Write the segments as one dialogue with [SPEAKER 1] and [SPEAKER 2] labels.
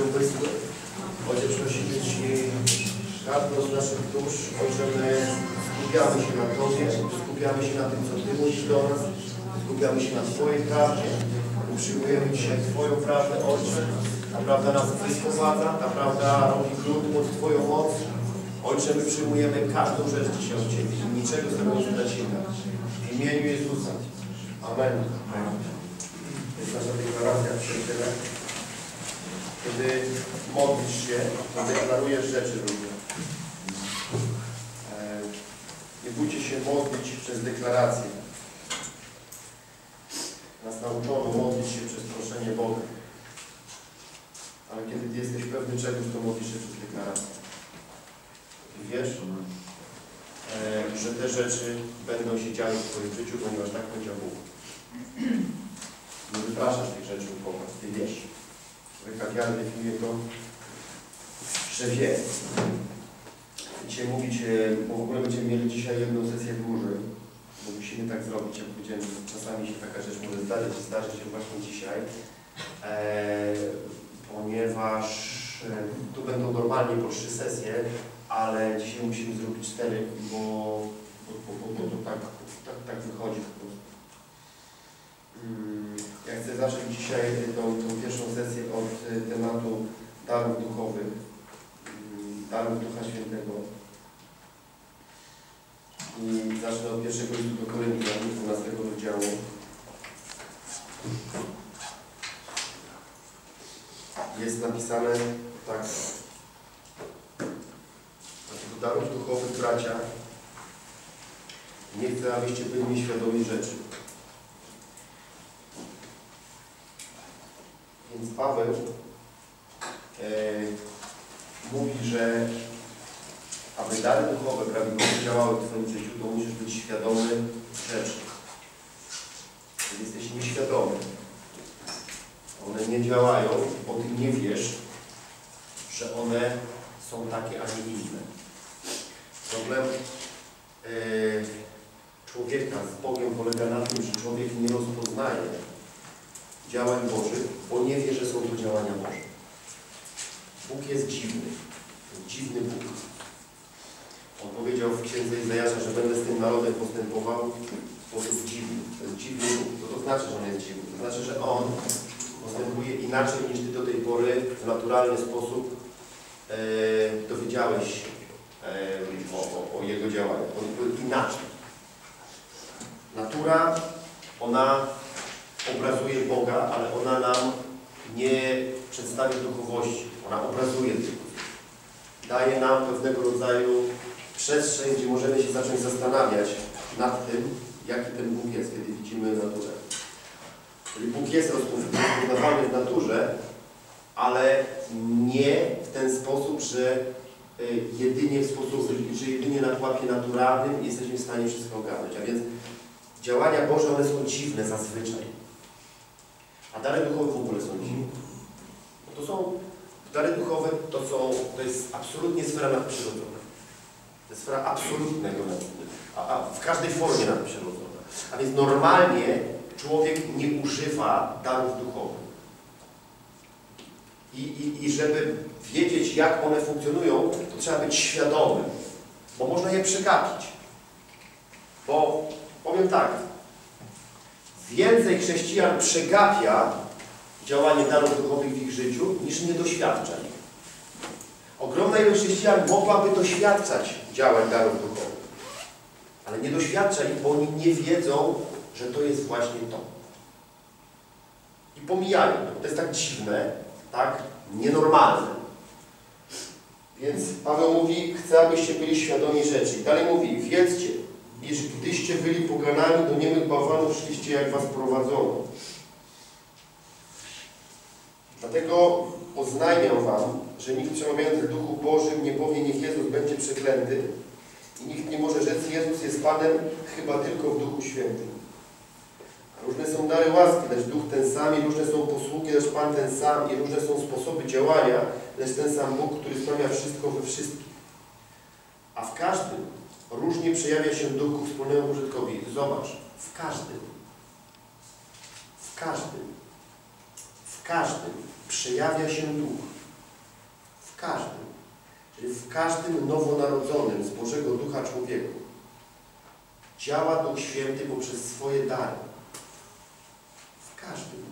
[SPEAKER 1] umysły. Ojcze, prosimy Ci każdą z naszych dusz. Ojcze, my skupiamy się na Tobie, skupiamy się na tym, co Ty mówisz do nas, skupiamy się na Twojej prawdzie. Przyjmujemy dzisiaj Twoją prawdę, Ojcze. Ta prawda nas wysprowadza, ta prawda robi gród pod Twoją moc. Ojcze, my przyjmujemy każdą rzecz dzisiaj od Ciebie i niczego z tego nie stracimy. W imieniu Jezusa. Amen. Jest nasza deklaracja przyjaciele. Kiedy modlisz się, to deklarujesz rzeczy różne. Nie bójcie się modlić przez deklarację. Nas nauczono modlić się przez proszenie Boga. Ale kiedy Ty jesteś pewny czegoś, to modlisz się przez deklarację. I wiesz, że te rzeczy będą się działy w Twoim życiu, ponieważ tak powiedział Bóg. Nie wypraszasz tych rzeczy u Boga. Ty wiesz. Człowieka wiary definiuje to, że wie. Dzisiaj mówić, bo w ogóle będziemy mieli dzisiaj jedną sesję dłużej, bo musimy tak zrobić, jak powiedziałem, czasami się taka rzecz może zdarzyć się właśnie dzisiaj, ponieważ tu będą normalnie po 3 sesje, ale dzisiaj musimy zrobić 4, bo to tak wychodzi po prostu. Ja chcę zacząć dzisiaj tą pierwszą sesję od tematu darów duchowych, darów Ducha Świętego. I zacznę od pierwszego listu do Koryntian, 12 rozdziału. Jest napisane tak. Dlatego darów duchowych, bracia, nie chcę, abyście byli nieświadomi rzeczy. Więc Paweł mówi, że aby dary duchowe prawidłowo działały w Twoim życiu, to musisz być świadomy rzeczy. Jeżeli jesteś nieświadomy, one nie działają, bo Ty nie wiesz, że one są takie, a nie inne. Problem człowieka z Bogiem polega na tym, że człowiek nie rozpoznaje działań Bożych, bo nie wie, że są to działania Boże. Bóg jest dziwny. Dziwny Bóg. On powiedział w księdze Izajasza, że będę z tym narodem postępował w sposób dziwny. To jest dziwny Bóg. To znaczy, że On jest dziwny. To znaczy, że On postępuje inaczej niż Ty do tej pory w naturalny sposób dowiedziałeś się o Jego działaniu. On inaczej. Natura, ona obrazuje Boga, ale ona nam nie przedstawia duchowości. Ona obrazuje tylko. Daje nam pewnego rodzaju przestrzeń, gdzie możemy się zacząć zastanawiać nad tym, jaki ten Bóg jest, kiedy widzimy naturę. Czyli Bóg jest rozpoznawalny w naturze, ale nie w ten sposób, że jedynie na pułapie naturalnym jesteśmy w stanie wszystko ogarnąć. A więc działania Boże, one są dziwne zazwyczaj. A dary duchowe w ogóle są dziwne. To są dary duchowe, to jest absolutnie sfera nadprzyrodzona. To jest sfera absolutnego, a w każdej formie nadprzyrodzona. A więc normalnie człowiek nie używa darów duchowych. I żeby wiedzieć, jak one funkcjonują, to trzeba być świadomym, bo można je przegapić. Bo powiem tak, więcej chrześcijan przegapia działanie darów duchowych w ich życiu, niż nie doświadcza ich. Ogromna ilość chrześcijan mogłaby doświadczać działań darów duchowych, ale nie doświadcza ich, bo oni nie wiedzą, że to jest właśnie to. I pomijają to. To jest tak dziwne, tak nienormalne. Więc Paweł mówi, chcę, abyście byli świadomi rzeczy. I dalej mówi, wiedzcie, iż gdyście byli poganami, do niemych bałwanów szliście, jak was prowadzono. Dlatego oznajmiam wam, że nikt przemawiając w Duchu Bożym nie powie, niech Jezus będzie przeklęty. I nikt nie może rzec, Jezus jest Panem, chyba tylko w Duchu Świętym. Różne są dary łaski, lecz Duch ten sam, i różne są posługi, lecz Pan ten sam, i różne są sposoby działania, lecz ten sam Bóg, który sprawia wszystko we wszystkich. A w każdym różnie przejawia się Duch ku wspólnemu użytkowi. Zobacz, w każdym przejawia się Duch każdym. Czyli w każdym nowonarodzonym z Bożego Ducha człowieku działa Duch Święty poprzez swoje dary. W każdym.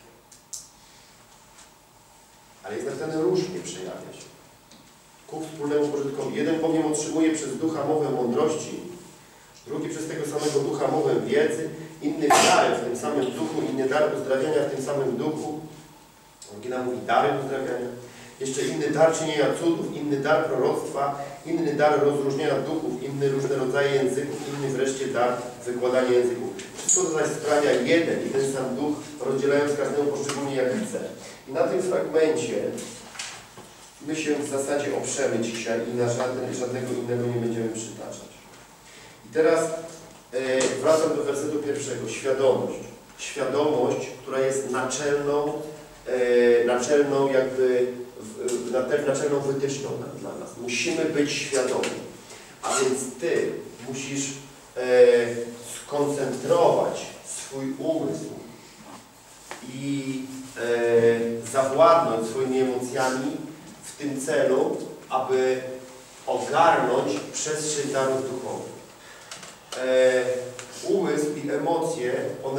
[SPEAKER 1] Ale jest napisane różnie przejawia się. Ku wspólnemu pożytkowi. Jeden bowiem otrzymuje przez Ducha mowę mądrości, drugi przez tego samego Ducha mowę wiedzy, inny dary w tym samym duchu, inny dar uzdrawiania w tym samym duchu. Oryginał mówi dary uzdrawiania. Jeszcze inny dar czynienia cudów, inny dar proroctwa, inny dar rozróżnienia duchów, inny różne rodzaje języków, inny wreszcie dar wykładania języków. Wszystko to zaś sprawia jeden i ten sam duch, rozdzielając każdemu poszczególnie jak chce. I na tym fragmencie my się w zasadzie oprzemy dzisiaj i na żadnego innego nie będziemy przytaczać. I teraz wracam do wersetu pierwszego. Świadomość. Świadomość, która jest naczelną wytyczną dla nas. Musimy być świadomi. A więc Ty musisz skoncentrować swój umysł i zawładnąć swoimi emocjami w tym celu, aby ogarnąć przestrzeń darów duchowych. Umysł i emocje,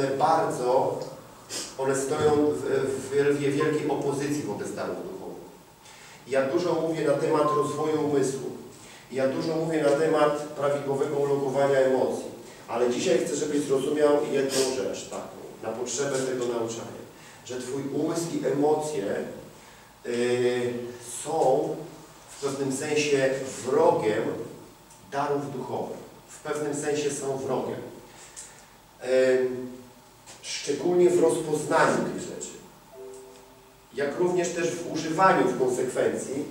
[SPEAKER 1] one stoją w wielkiej opozycji wobec darów duchowych. Ja dużo mówię na temat rozwoju umysłu. Ja dużo mówię na temat prawidłowego ulokowania emocji. Ale dzisiaj chcę, żebyś zrozumiał jedną rzecz taką, na potrzebę tego nauczania. Że Twój umysł i emocje są w pewnym sensie wrogiem darów duchowych. W pewnym sensie są wrogiem. Szczególnie w rozpoznaniu tych rzeczy. Jak również też w używaniu w konsekwencji,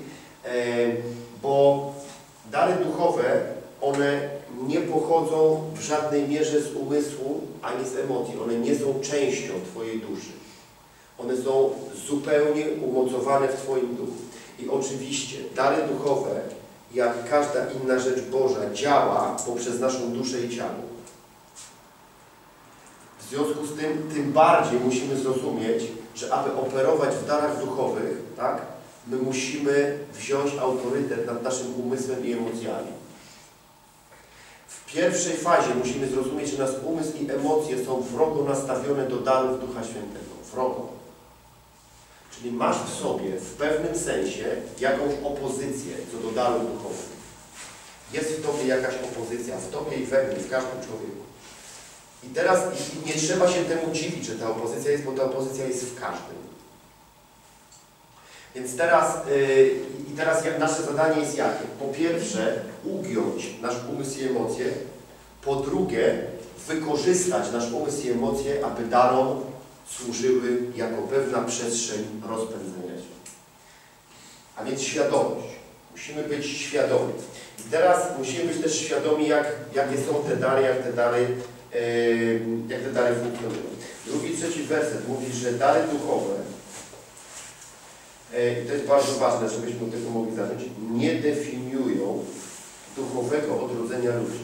[SPEAKER 1] bo dary duchowe, one nie pochodzą w żadnej mierze z umysłu ani z emocji. One nie są częścią Twojej duszy. One są zupełnie umocowane w Twoim duchu. I oczywiście dary duchowe, jak każda inna rzecz Boża, działa poprzez naszą duszę i ciało. W związku z tym, tym bardziej musimy zrozumieć, że aby operować w darach duchowych, tak, my musimy wziąć autorytet nad naszym umysłem i emocjami. W pierwszej fazie musimy zrozumieć, że nasz umysł i emocje są wrogo nastawione do darów Ducha Świętego. Wrogo. Czyli masz w sobie w pewnym sensie jakąś opozycję co do darów duchowych. Jest w Tobie jakaś opozycja, w Tobie i we mnie, w każdym człowieku. I teraz nie trzeba się temu dziwić, że ta opozycja jest, bo ta opozycja jest w każdym. Więc teraz nasze zadanie jest jakie? Po pierwsze, ugiąć nasz umysł i emocje. Po drugie, wykorzystać nasz umysł i emocje, aby darom służyły jako pewna przestrzeń rozpędzenia się. A więc świadomość. Musimy być świadomi. I teraz musimy być też świadomi, jakie są te dary, jak te dary funkcjonują. Drugi, trzeci werset mówi, że dary duchowe, i to jest bardzo ważne, żebyśmy tego mogli zacząć, nie definiują duchowego odrodzenia ludzi.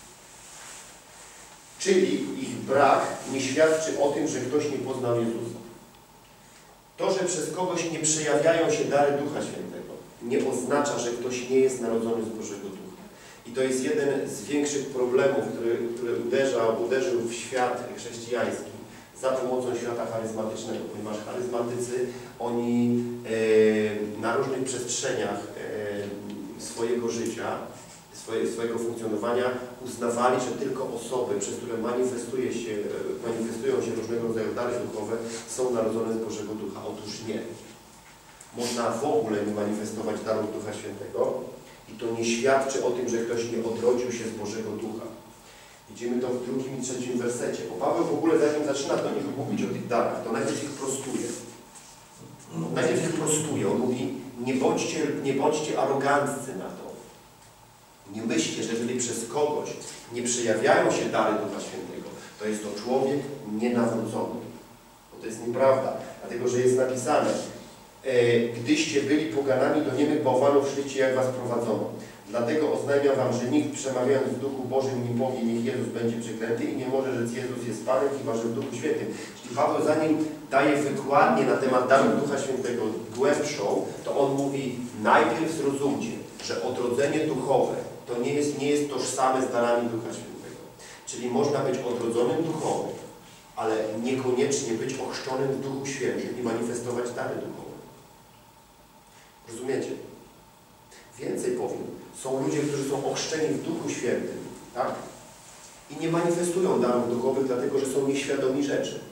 [SPEAKER 1] Czyli ich brak nie świadczy o tym, że ktoś nie poznał Jezusa. To, że przez kogoś nie przejawiają się dary Ducha Świętego, nie oznacza, że ktoś nie jest narodzony z Bożego Ducha. I to jest jeden z większych problemów, który uderzył w świat chrześcijański za pomocą świata charyzmatycznego, ponieważ charyzmatycy, oni na różnych przestrzeniach swojego życia, swojego funkcjonowania uznawali, że tylko osoby, przez które manifestują się różnego rodzaju dary duchowe, są narodzone z Bożego Ducha. Otóż nie. Można w ogóle nie manifestować darów Ducha Świętego i to nie świadczy o tym, że ktoś nie odrodził się z Bożego Ducha. Widzimy to w 2. i 3. wersecie. Bo Paweł w ogóle zanim zaczyna do nich mówić o tych darach, to najpierw ich prostuje. On mówi, nie bądźcie aroganccy na to. Nie myślcie, że jeżeli przez kogoś nie przejawiają się dary Ducha Świętego, to jest to człowiek nienawrócony. Bo to jest nieprawda, dlatego że jest napisane, Gdyście byli poganami, do niemych bałwanów szliście, jak was prowadzono. Dlatego oznajmiam wam, że nikt przemawiając w Duchu Bożym nie powie, niech Jezus będzie przeklęty i nie może rzec Jezus jest Panem, chyba że w Duchu Świętym. Czyli Paweł, zanim daje wykładnię na temat daru Ducha Świętego głębszą, to on mówi, najpierw zrozumcie, że odrodzenie duchowe to nie jest tożsame z darami Ducha Świętego. Czyli można być odrodzonym duchowo, ale niekoniecznie być ochrzczonym w Duchu Świętym i manifestować dary duchowe. Rozumiecie? Więcej powiem. Są ludzie, którzy są ochrzczeni w Duchu Świętym, tak? I nie manifestują darów duchowych, dlatego że są nieświadomi rzeczy.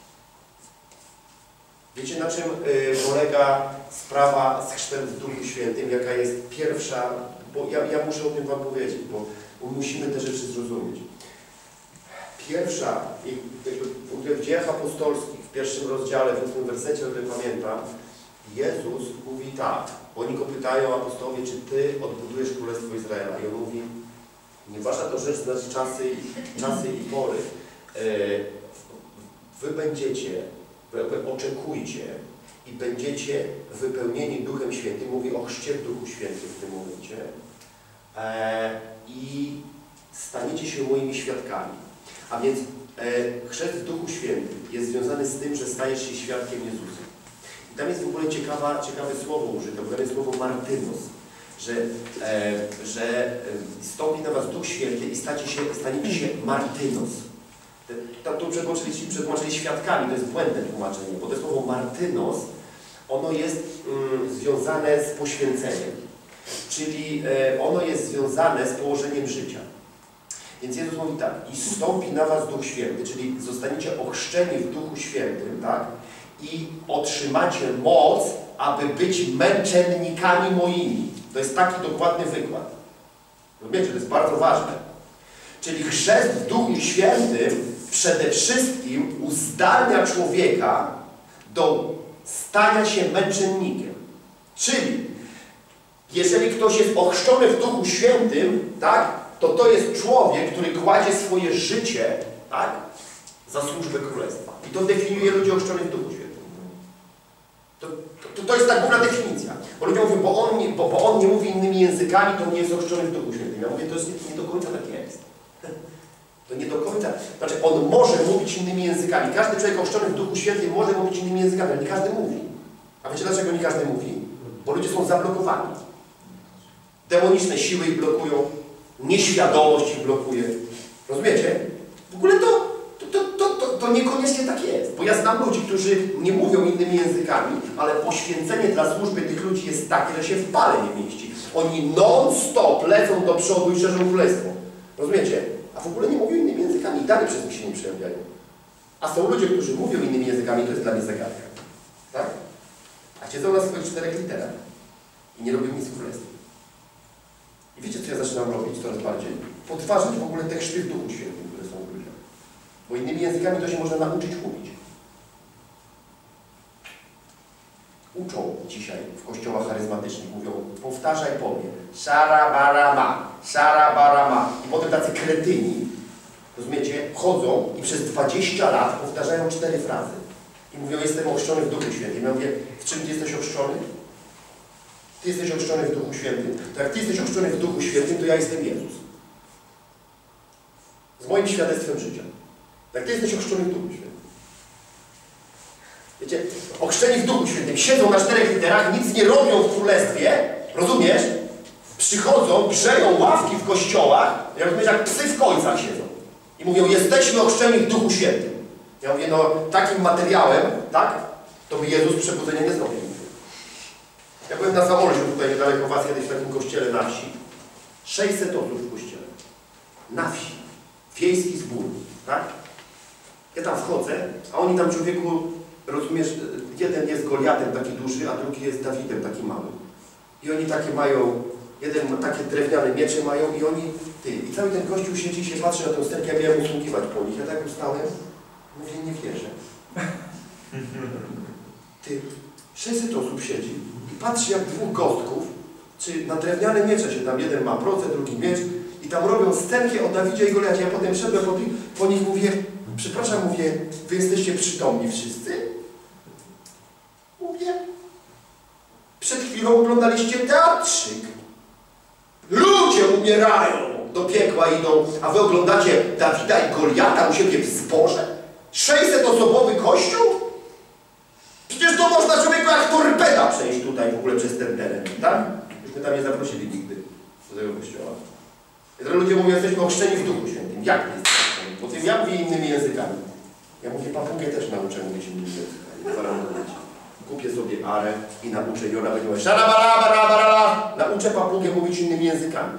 [SPEAKER 1] Wiecie, na czym polega sprawa z chrztem w Duchu Świętym? Jaka jest pierwsza, bo ja muszę o tym wam powiedzieć, bo musimy te rzeczy zrozumieć. Pierwsza, w Dziejach Apostolskich, w 1 rozdziale, w 8 wersecie, o którym pamiętam, Jezus mówi tak, oni go pytają, apostołowie, czy Ty odbudujesz Królestwo Izraela? I on mówi, nie wasza to rzecz, znaczy czasy i pory. Wy będziecie, oczekujcie i będziecie wypełnieni Duchem Świętym. Mówi o chrzcie w Duchu Świętym w tym momencie. I staniecie się moimi świadkami. A więc chrzest w Duchu Świętym jest związany z tym, że stajesz się świadkiem Jezusa. I tam jest w ogóle ciekawe słowo użyte, bo tam jest słowo martynos, że stąpi na was Duch Święty i staniecie się martynos. Tu przetłumaczyli świadkami, to jest błędne tłumaczenie, bo to słowo martynos, ono jest związane z poświęceniem, czyli ono jest związane z położeniem życia. Więc Jezus mówi tak, i stąpi na was Duch Święty, czyli zostaniecie ochrzczeni w Duchu Świętym, tak? I otrzymacie moc, aby być męczennikami moimi. To jest taki dokładny wykład. Rozumiecie, to jest bardzo ważne. Czyli chrzest w Duchu Świętym przede wszystkim uzdalnia człowieka do stania się męczennikiem. Czyli jeżeli ktoś jest ochrzczony w Duchu Świętym, tak, to jest człowiek, który kładzie swoje życie, tak, za służbę Królestwa. I to definiuje ludzi ochrzczonych w Duchu Świętym. To jest tak główna definicja. Bo ludzie mówią, bo on nie mówi innymi językami, to nie jest ochrzczony w Duchu Świętym. Ja mówię, to jest nie do końca tak jest. To nie do końca. Znaczy, on może mówić innymi językami. Każdy człowiek ochrzczony w Duchu Świętym może mówić innymi językami, ale nie każdy mówi. A wiecie dlaczego nie każdy mówi? Bo ludzie są zablokowani. Demoniczne siły ich blokują, nieświadomość ich blokuje. Rozumiecie? W ogóle to niekoniecznie tak jest. Bo ja znam ludzi, którzy nie mówią innymi językami, ale poświęcenie dla służby tych ludzi jest takie, że się w pale nie mieści. Oni non-stop lecą do przodu i szerzą królestwo. Rozumiecie? A w ogóle nie mówią innymi językami i dalej przez nich się nie przejawiają. A są ludzie, którzy mówią innymi językami, to jest dla mnie zagadka. Tak? A siedzą na swoich 4 literach i nie robią nic w królestwie. I wiecie, co ja zaczynam robić coraz bardziej? Podważać w ogóle te chrzty w Duchu Świętym, które są w ludziach. Bo innymi językami to się można nauczyć mówić. Uczą dzisiaj w kościołach charyzmatycznych, mówią, powtarzaj po mnie, szarabarama, szarabarama. I potem tacy kretyni, rozumiecie, chodzą i przez 20 lat powtarzają 4 frazy. I mówią, jestem ochrzczony w Duchu Świętym. Ja mówię, w czym ty jesteś ochrzczony? Ty jesteś ochrzczony w Duchu Świętym. To jak ty jesteś ochrzczony w Duchu Świętym, to ja jestem Jezus. Z moim świadectwem życia. Jak ty jesteś ochrzczony w Duchu Świętym. Wiecie, ochrzczeni w Duchu Świętym siedzą na 4 literach, nic nie robią w królestwie, rozumiesz? Przychodzą, grzeją ławki w kościołach, ja rozumiesz, jak psy w końcach siedzą. I mówią, jesteśmy ochrzczeni w Duchu Świętym. Ja mówię, no takim materiałem, tak, to by Jezus przebudzenia nie zrobił. Ja byłem na Zamolziu, tutaj niedaleko was, kiedyś w takim kościele na wsi. 600 osób w kościele. Na wsi. Wiejski zbór, tak? Ja tam wchodzę, a oni tam, człowieku, rozumiesz, jeden jest Goliatem taki duży, a drugi jest Dawidem taki mały. I oni takie mają, jeden takie drewniane miecze mają i oni, i cały ten kościół siedzi i się patrzy na tę sterkę, ja miałem usługiwać po nich. Ja tak ustałem, mówię, nie wierzę. 600 osób siedzi i patrzy jak 2 gostków, czy na drewniane miecze się tam, jeden ma procę, drugi miecz i tam robią scenkę o Dawidzie i Goliacie. Ja potem szedłem po nich, mówię, przepraszam, mówię, wy jesteście przytomni wszyscy? Mówię, oglądaliście teatrzyk. Ludzie umierają, do piekła idą, a wy oglądacie Dawida i Goliata u siebie w zborze? 600-osobowy kościół? Przecież to można człowieku jak torpeda przejść tutaj w ogóle przez ten teren, tak? Myśmy tam nie zaprosili nigdy do tego kościoła. I teraz ludzie mówią, jesteśmy ochrzczeni w Duchu Świętym. Jak nie jesteśmy? Bo tym ja mówię innymi językami. Ja mówię, papugę też nauczę mówić innymi językami. Kupię sobie arę i nauczę i ona będzie mówić nauczę papugę mówić innymi językami.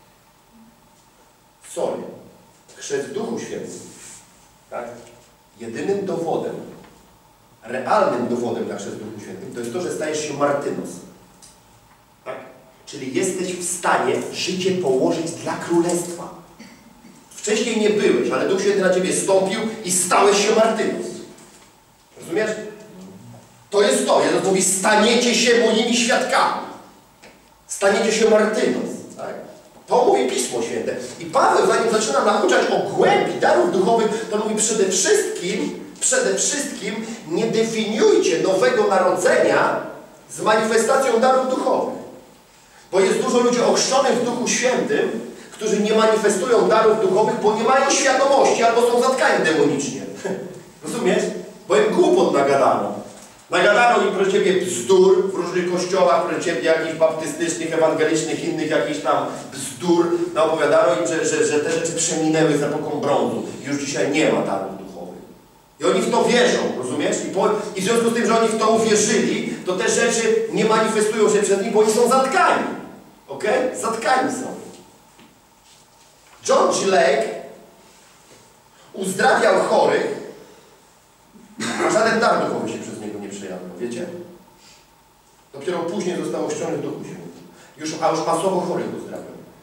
[SPEAKER 1] Sorry. Chrzest w Duchu Świętym. Tak? Jedynym dowodem, realnym dowodem na chrzest w Duchu Świętym to jest to, że stajesz się martynos. Tak? Czyli jesteś w stanie życie położyć dla Królestwa. Wcześniej nie byłeś, ale Duch Święty na ciebie stąpił i stałeś się martynos. Rozumiesz? To jest to. Jezus mówi, staniecie się moimi świadkami. Staniecie się martynos. Tak? To mówi Pismo Święte. I Paweł, zanim zaczyna nauczać o głębi darów duchowych, to mówi przede wszystkim nie definiujcie nowego narodzenia z manifestacją darów duchowych. Bo jest dużo ludzi ochrzczonych w Duchu Świętym, którzy nie manifestują darów duchowych, bo nie mają świadomości albo są zatkani demonicznie. Rozumiesz? Bo im głupot nagadano. Nagadano im proszę ciebie bzdur w różnych kościołach, proszę ciebie jakichś baptystycznych, ewangelicznych, innych jakichś tam bzdur. Opowiadano im, że te rzeczy przeminęły z epoką brązu. Już dzisiaj nie ma darów duchowych. I oni w to wierzą, rozumiesz? I w związku z tym, że oni w to uwierzyli, to te rzeczy nie manifestują się przed nimi, bo oni są zatkani. Ok? Zatkani są. John G. Lake uzdrawiał chorych, a żaden dar duchowy się przez niego nie przejawił. Wiecie? Dopiero później został ochrzczony w Duchu Świętym. A już masowo chorych uzdrawiał.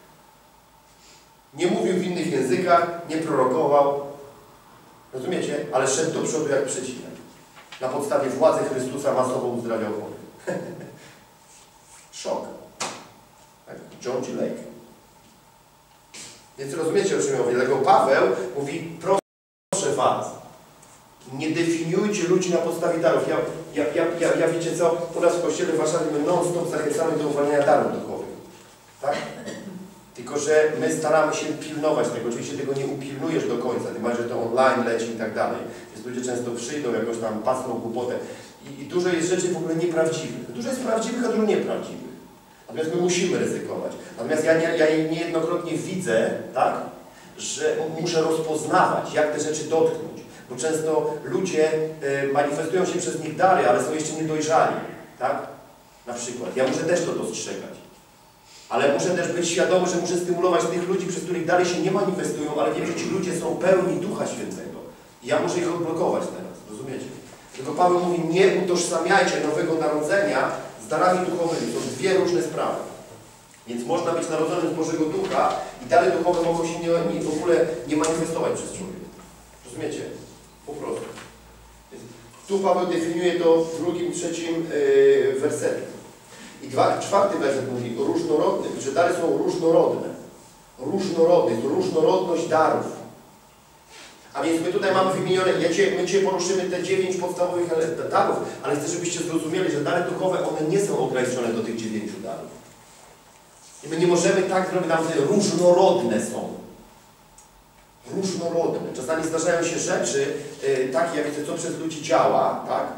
[SPEAKER 1] Nie mówił w innych językach, nie prorokował. Rozumiecie? Ale szedł do przodu jak przecinek. Na podstawie władzy Chrystusa masowo uzdrawiał chorych. Szok. Tak? John G. Lake. Więc rozumiecie, o czym ja mówię. Dlatego Paweł mówi, proszę was, nie definiujcie ludzi na podstawie darów. Ja wiecie co, u nas w Kościele w Warszawie my non-stop zachęcamy do uwalniania darów duchowych. Tak? Tylko że my staramy się pilnować tego. Oczywiście tego nie upilnujesz do końca, tym bardziej, że to online leci i tak dalej. Więc ludzie często przyjdą, jakoś tam pasną głupotę. I dużo jest rzeczy w ogóle nieprawdziwych. Dużo jest prawdziwych, a dużo nieprawdziwych. Natomiast my musimy ryzykować. Natomiast ja niejednokrotnie widzę, tak, że muszę rozpoznawać, jak te rzeczy dotknąć. Bo często ludzie manifestują się przez nich dary, ale są jeszcze niedojrzali. Tak? Na przykład. Ja muszę też to dostrzegać. Ale muszę też być świadomy, że muszę stymulować tych ludzi, przez których dary się nie manifestują, ale wiem, że ci ludzie są pełni Ducha Świętego. I ja muszę ich odblokować teraz. Rozumiecie? Tylko Paweł mówi, nie utożsamiajcie nowego narodzenia z darami duchowymi. To są dwie różne sprawy. Więc można być narodzonym z Bożego Ducha i dary duchowe mogą się w ogóle nie manifestować przez człowieka. Rozumiecie? Po prostu. Tu Paweł definiuje to w 2., 3. wersecie. I 4. werset mówi różnorodny, że dary są różnorodne. Różnorodny, to różnorodność darów. A więc my tutaj mamy wymienione, my dzisiaj poruszymy te 9 podstawowych darów, ale chcę, żebyście zrozumieli, że dary duchowe, one nie są ograniczone do tych 9 darów. I my nie możemy tak zrobić, nam te różnorodne są. Różnorodne. Czasami zdarzają się rzeczy takie, jak wiecie, co przez ludzi działa, tak?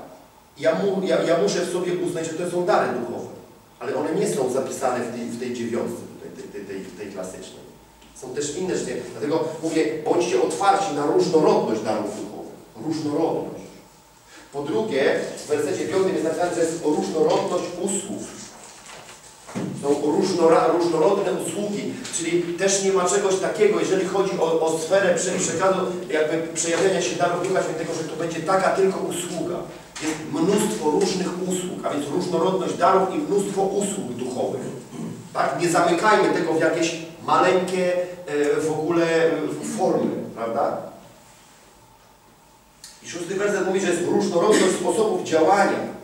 [SPEAKER 1] Ja muszę w sobie uznać, że to są dary duchowe. Ale one nie są zapisane w tej 9, tej klasycznej. Są też inne rzeczy. Dlatego mówię, bądźcie otwarci na różnorodność darów duchowych. Różnorodność. Po drugie, w wersecie 5 jest napisane, że jest różnorodność usług. Są różnorodne usługi, czyli też nie ma czegoś takiego, jeżeli chodzi o sferę przekazu, jakby przejawiania się darów Ducha Świętego, że to będzie taka tylko usługa. Jest mnóstwo różnych usług, a więc różnorodność darów i mnóstwo usług duchowych. Tak? Nie zamykajmy tego w jakieś maleńkie w ogóle formy, prawda? I 6. werset mówi, że jest różnorodność sposobów działania.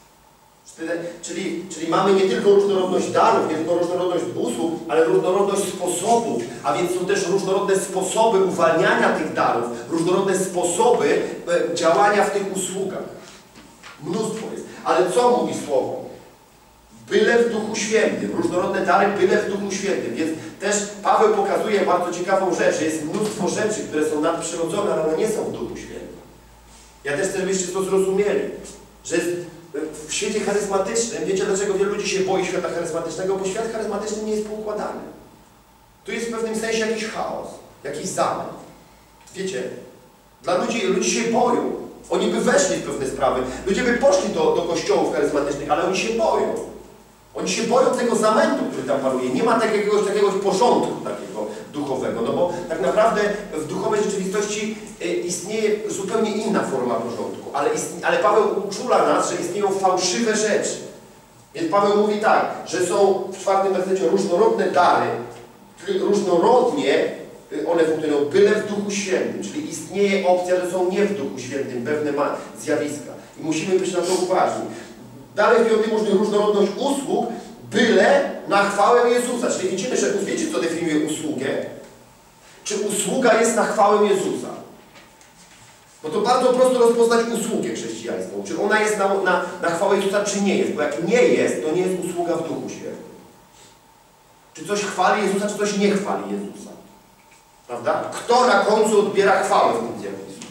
[SPEAKER 1] Czyli mamy nie tylko różnorodność darów, nie tylko różnorodność usług, ale różnorodność sposobów, a więc są też różnorodne sposoby uwalniania tych darów, różnorodne sposoby działania w tych usługach. Mnóstwo jest. Ale co mówi Słowo? byle w Duchu Świętym. Różnorodne dary, byle w Duchu Świętym. Więc też Paweł pokazuje bardzo ciekawą rzecz, że jest mnóstwo rzeczy, które są nadprzyrodzone, ale one nie są w Duchu Świętym. Ja też chcę, żebyście to zrozumieli, że w świecie charyzmatycznym, wiecie dlaczego wielu ludzi się boi świata charyzmatycznego? Bo świat charyzmatyczny nie jest poukładany. Tu jest w pewnym sensie jakiś chaos, jakiś zamęt. Wiecie, dla ludzi się boją. Oni by weszli w pewne sprawy. Ludzie by poszli do kościołów charyzmatycznych, ale oni się boją. Oni się boją tego zamętu, który tam panuje. Nie ma jakiegoś porządku takiego duchowego. No bo tak naprawdę w duchowej rzeczywistości istnieje zupełnie inna forma porządku. Ale Paweł uczula nas, że istnieją fałszywe rzeczy. Więc Paweł mówi tak, że są w 4 wersecie różnorodne dary, różnorodnie one funkcjonują, byle w Duchu Świętym, czyli istnieje opcja, że są nie w Duchu Świętym pewne zjawiska. I musimy być na to uważni. Dalej w 5 można różnorodność usług, byle na chwałę Jezusa. Czyli widzimy, że wiecie, co definiuje usługę? Czy usługa jest na chwałę Jezusa? Bo to bardzo prosto rozpoznać usługę chrześcijańską. Czy ona jest na chwałę Jezusa, czy nie jest. Bo jak nie jest, to nie jest usługa w Duchu Świętym. Czy coś chwali Jezusa, czy coś nie chwali Jezusa. Prawda? Kto na końcu odbiera chwałę w tym zjawisku?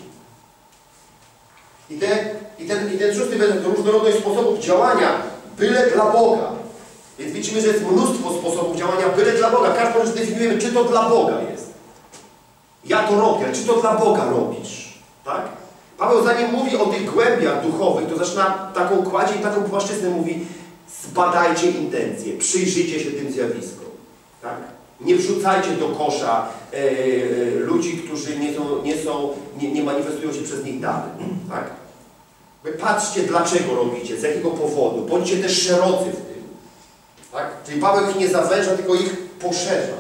[SPEAKER 1] I ten 6 werset to różnorodność sposobów działania, byle dla Boga. Więc widzimy, że jest mnóstwo sposobów działania, byle dla Boga. Każdą rzecz definiujemy, czy to dla Boga jest. Ja to robię, czy to dla Boga robisz. Tak? Paweł zanim mówi o tych głębiach duchowych, to zaczyna taką kładzie i taką płaszczyznę mówi: zbadajcie intencje, przyjrzyjcie się tym zjawiskom. Tak? Nie wrzucajcie do kosza ludzi, którzy nie manifestują się przez nich dalej. Tak? Patrzcie, dlaczego robicie, z jakiego powodu. Bądźcie też szerocy w tym. Tak? Czyli Paweł ich nie zawęża, tylko ich poszerza.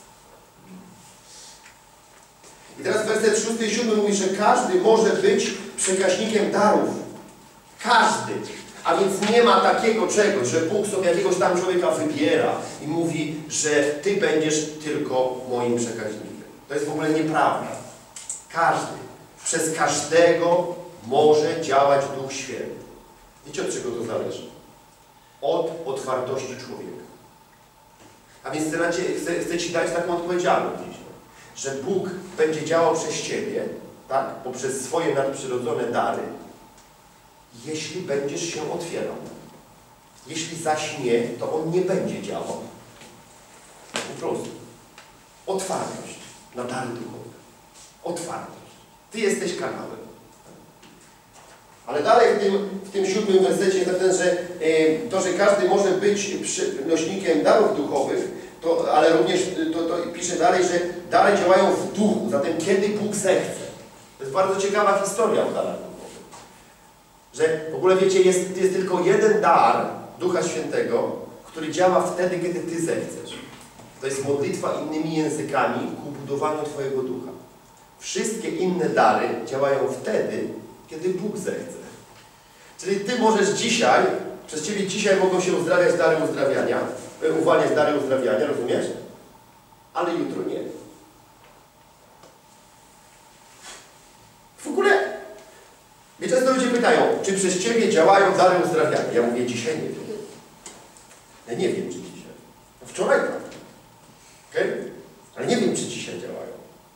[SPEAKER 1] I teraz werset 6 i 7 mówi, że każdy może być przekaźnikiem darów. Każdy. A więc nie ma takiego czegoś, że Bóg sobie jakiegoś tam człowieka wybiera i mówi, że ty będziesz tylko moim przekaźnikiem. To jest w ogóle nieprawda. Każdy. Przez każdego może działać Duch Święty. Wiecie, od czego to zależy? Od otwartości człowieka. A więc chcę Ci dać taką odpowiedzialność dzisiaj, że Bóg będzie działał przez Ciebie, tak? Poprzez swoje nadprzyrodzone dary, jeśli będziesz się otwierał. Jeśli zaś nie, to On nie będzie działał. Po prostu. Otwartość na dary duchowe. Otwartość. Ty jesteś kanałem. Ale dalej w tym 7 wersecie jest napisane, że to, że każdy może być nośnikiem darów duchowych, ale również to pisze dalej, że dary działają w duchu, zatem kiedy Bóg zechce. To jest bardzo ciekawa historia w darach duchowych. Że w ogóle wiecie, jest tylko jeden dar Ducha Świętego, który działa wtedy, kiedy Ty zechcesz. To jest modlitwa innymi językami ku budowaniu Twojego ducha. Wszystkie inne dary działają wtedy, kiedy Bóg zechce. Czyli Ty możesz dzisiaj, przez Ciebie dzisiaj mogą się uzdrawiać dary uzdrawiania, uwalniać dary uzdrawiania, rozumiesz? Ale jutro nie. W ogóle, mnie często ludzie pytają, czy przez Ciebie działają dary uzdrawiania. Ja mówię, dzisiaj nie wiem. Ja nie wiem, czy dzisiaj. No wczoraj tak. Okay? Ale nie wiem, czy dzisiaj działają.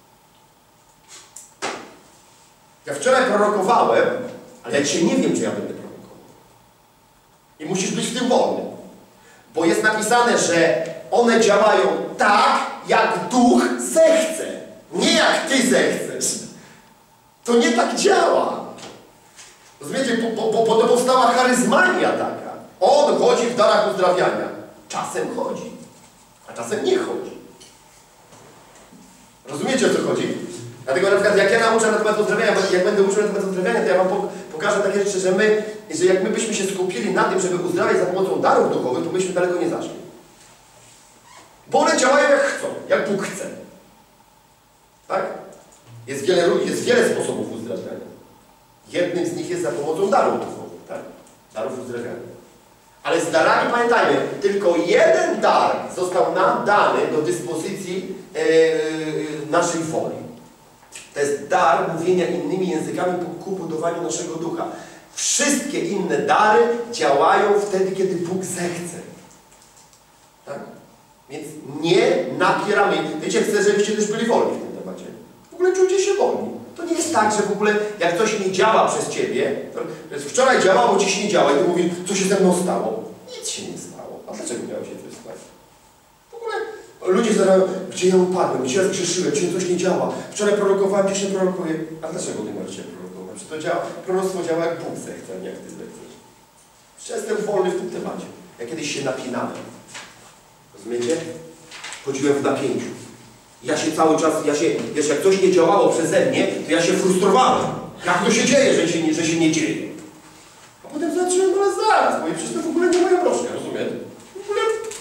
[SPEAKER 1] Ja wczoraj prorokowałem, ale ja dzisiaj nie wiem, czy ja będę prorokował. I musisz być w tym wolny. Bo jest napisane, że one działają tak, jak Duch zechce. Nie jak Ty zechcesz. To nie tak działa. Rozumiecie? Bo to powstała charyzmania taka. On chodzi w darach uzdrawiania. Czasem chodzi, a czasem nie chodzi. Rozumiecie, o co chodzi? Dlatego na przykład jak ja nauczę na temat uzdrawiania, bo jak będę uczył na temat uzdrawiania, to ja Wam pokażę takie rzeczy, że jak my byśmy się skupili na tym, żeby uzdrawiać za pomocą darów duchowych, to byśmy daleko nie zaszli. Bo one działają jak chcą, jak Bóg chce. Tak? Jest wiele sposobów uzdrawiania. Jednym z nich jest za pomocą darów duchowych, tak? Darów uzdrawiania. Ale z darami pamiętajmy, tylko jeden dar został nam dany do dyspozycji naszej woli. To jest dar mówienia innymi językami ku budowaniu naszego ducha.
[SPEAKER 2] Wszystkie inne dary działają wtedy, kiedy Bóg zechce. Tak? Więc nie napieramy. Wiecie, chcę, żebyście też byli wolni w tym temacie. W ogóle czujcie się wolni. To nie jest tak, że w ogóle jak coś nie działa przez Ciebie, to jest wczoraj działało, dziś nie działa i Ty mówisz, co się ze mną stało? Nic się nie stało. A dlaczego miało się coś stać? W ogóle ludzie zadają, gdzie ja upadłem, gdzie ja zgrzeszyłem, gdzie coś nie działa. Wczoraj prorokowałem, dziś nie prorokuję. A dlaczego Ty możesz się prorokować? Czy to działa? Proroctwo działa jak Bóg zechce, a nie jak Ty zechcesz. Czy jestem wolny w tym temacie? Ja kiedyś się napinałem. Rozumiecie? Chodziłem w napięciu. Ja się cały czas, wiesz, jak coś nie działało przeze mnie, to ja się frustrowałem. Jak to się dzieje, że się nie dzieje? A potem zacząłem, ale zaraz, bo przecież to w ogóle nie moja proszka, rozumiecie? W ogóle...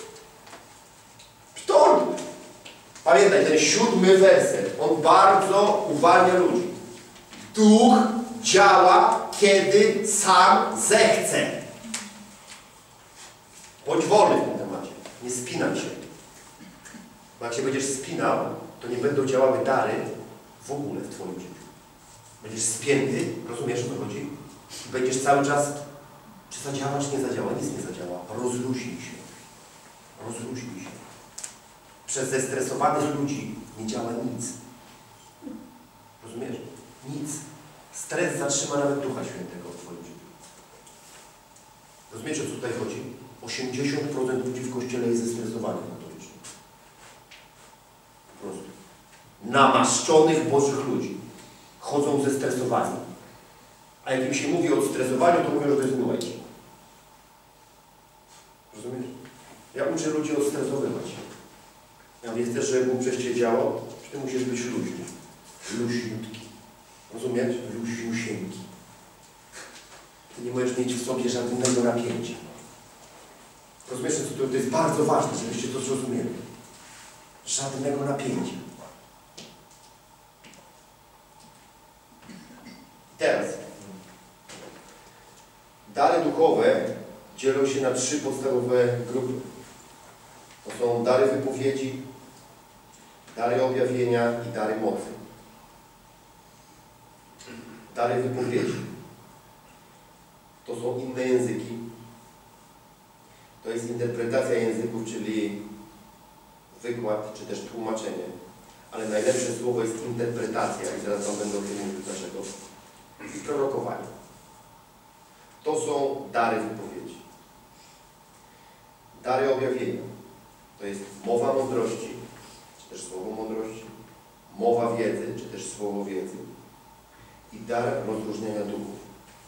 [SPEAKER 2] Ptor! Pamiętaj, ten 7. werset, on bardzo uwalnia ludzi. Duch działa, kiedy sam zechce. Bądź wolny w tym temacie. Nie spinaj się. Bo jak się będziesz spinał, to nie będą działały dary w ogóle w Twoim życiu. Będziesz spięty, rozumiesz, o co chodzi? I będziesz cały czas, czy zadziała, czy nie zadziała. Nic nie zadziała. Rozluźnij się. Rozluźnij się. Przez zestresowanych ludzi nie działa nic. Rozumiesz? Nic. Stres zatrzyma nawet Ducha Świętego w Twoim życiu. Rozumiecie, o co tutaj chodzi? 80% ludzi w Kościele jest zestresowanych notorycznie. Po prostu. Namaszczonych Bożych ludzi. Chodzą zestresowani. A jak im się mówi o stresowaniu, to mówią, że to jest New Age. Rozumiesz? Ja uczę ludzi odstresowywać się. Ja mówię, chcesz, żeby Bóg przez Ciebie działał? Ty musisz być luźny. Luźniutki. Rozumiesz? Luźniusieńki. Ty nie możesz mieć w sobie żadnego napięcia. Rozumiesz, to jest bardzo ważne, żebyście to zrozumieli. Żadnego napięcia. Teraz. Dary duchowe dzielą się na 3 podstawowe grupy. To są dary wypowiedzi, dary objawienia i dary mocy. Dary wypowiedzi. To są inne języki. To jest interpretacja języków, czyli wykład, czy też tłumaczenie. Ale najlepsze słowo jest interpretacja i zaraz Wam będę o tym mówił dlaczego. I prorokowanie. To są dary wypowiedzi. Dary objawienia. To jest mowa mądrości, czy też słowo mądrości, mowa wiedzy, czy też słowo wiedzy i dar rozróżniania duchów.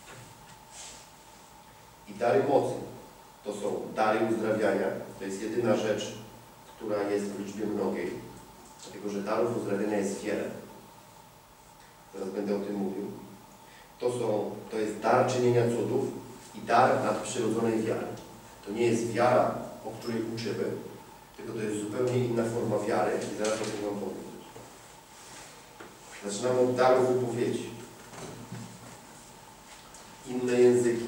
[SPEAKER 2] I dary mocy. To są dary uzdrawiania. To jest jedyna rzecz, która jest w liczbie mnogiej. Dlatego, że darów uzdrawiania jest wiele. Teraz będę o tym mówił. To jest dar czynienia cudów i dar nadprzyrodzonej wiary. To nie jest wiara, o której uczymy, tylko to jest zupełnie inna forma wiary i zaraz o tym Wam powiem. Zaczynamy od daru wypowiedzi. Inne języki.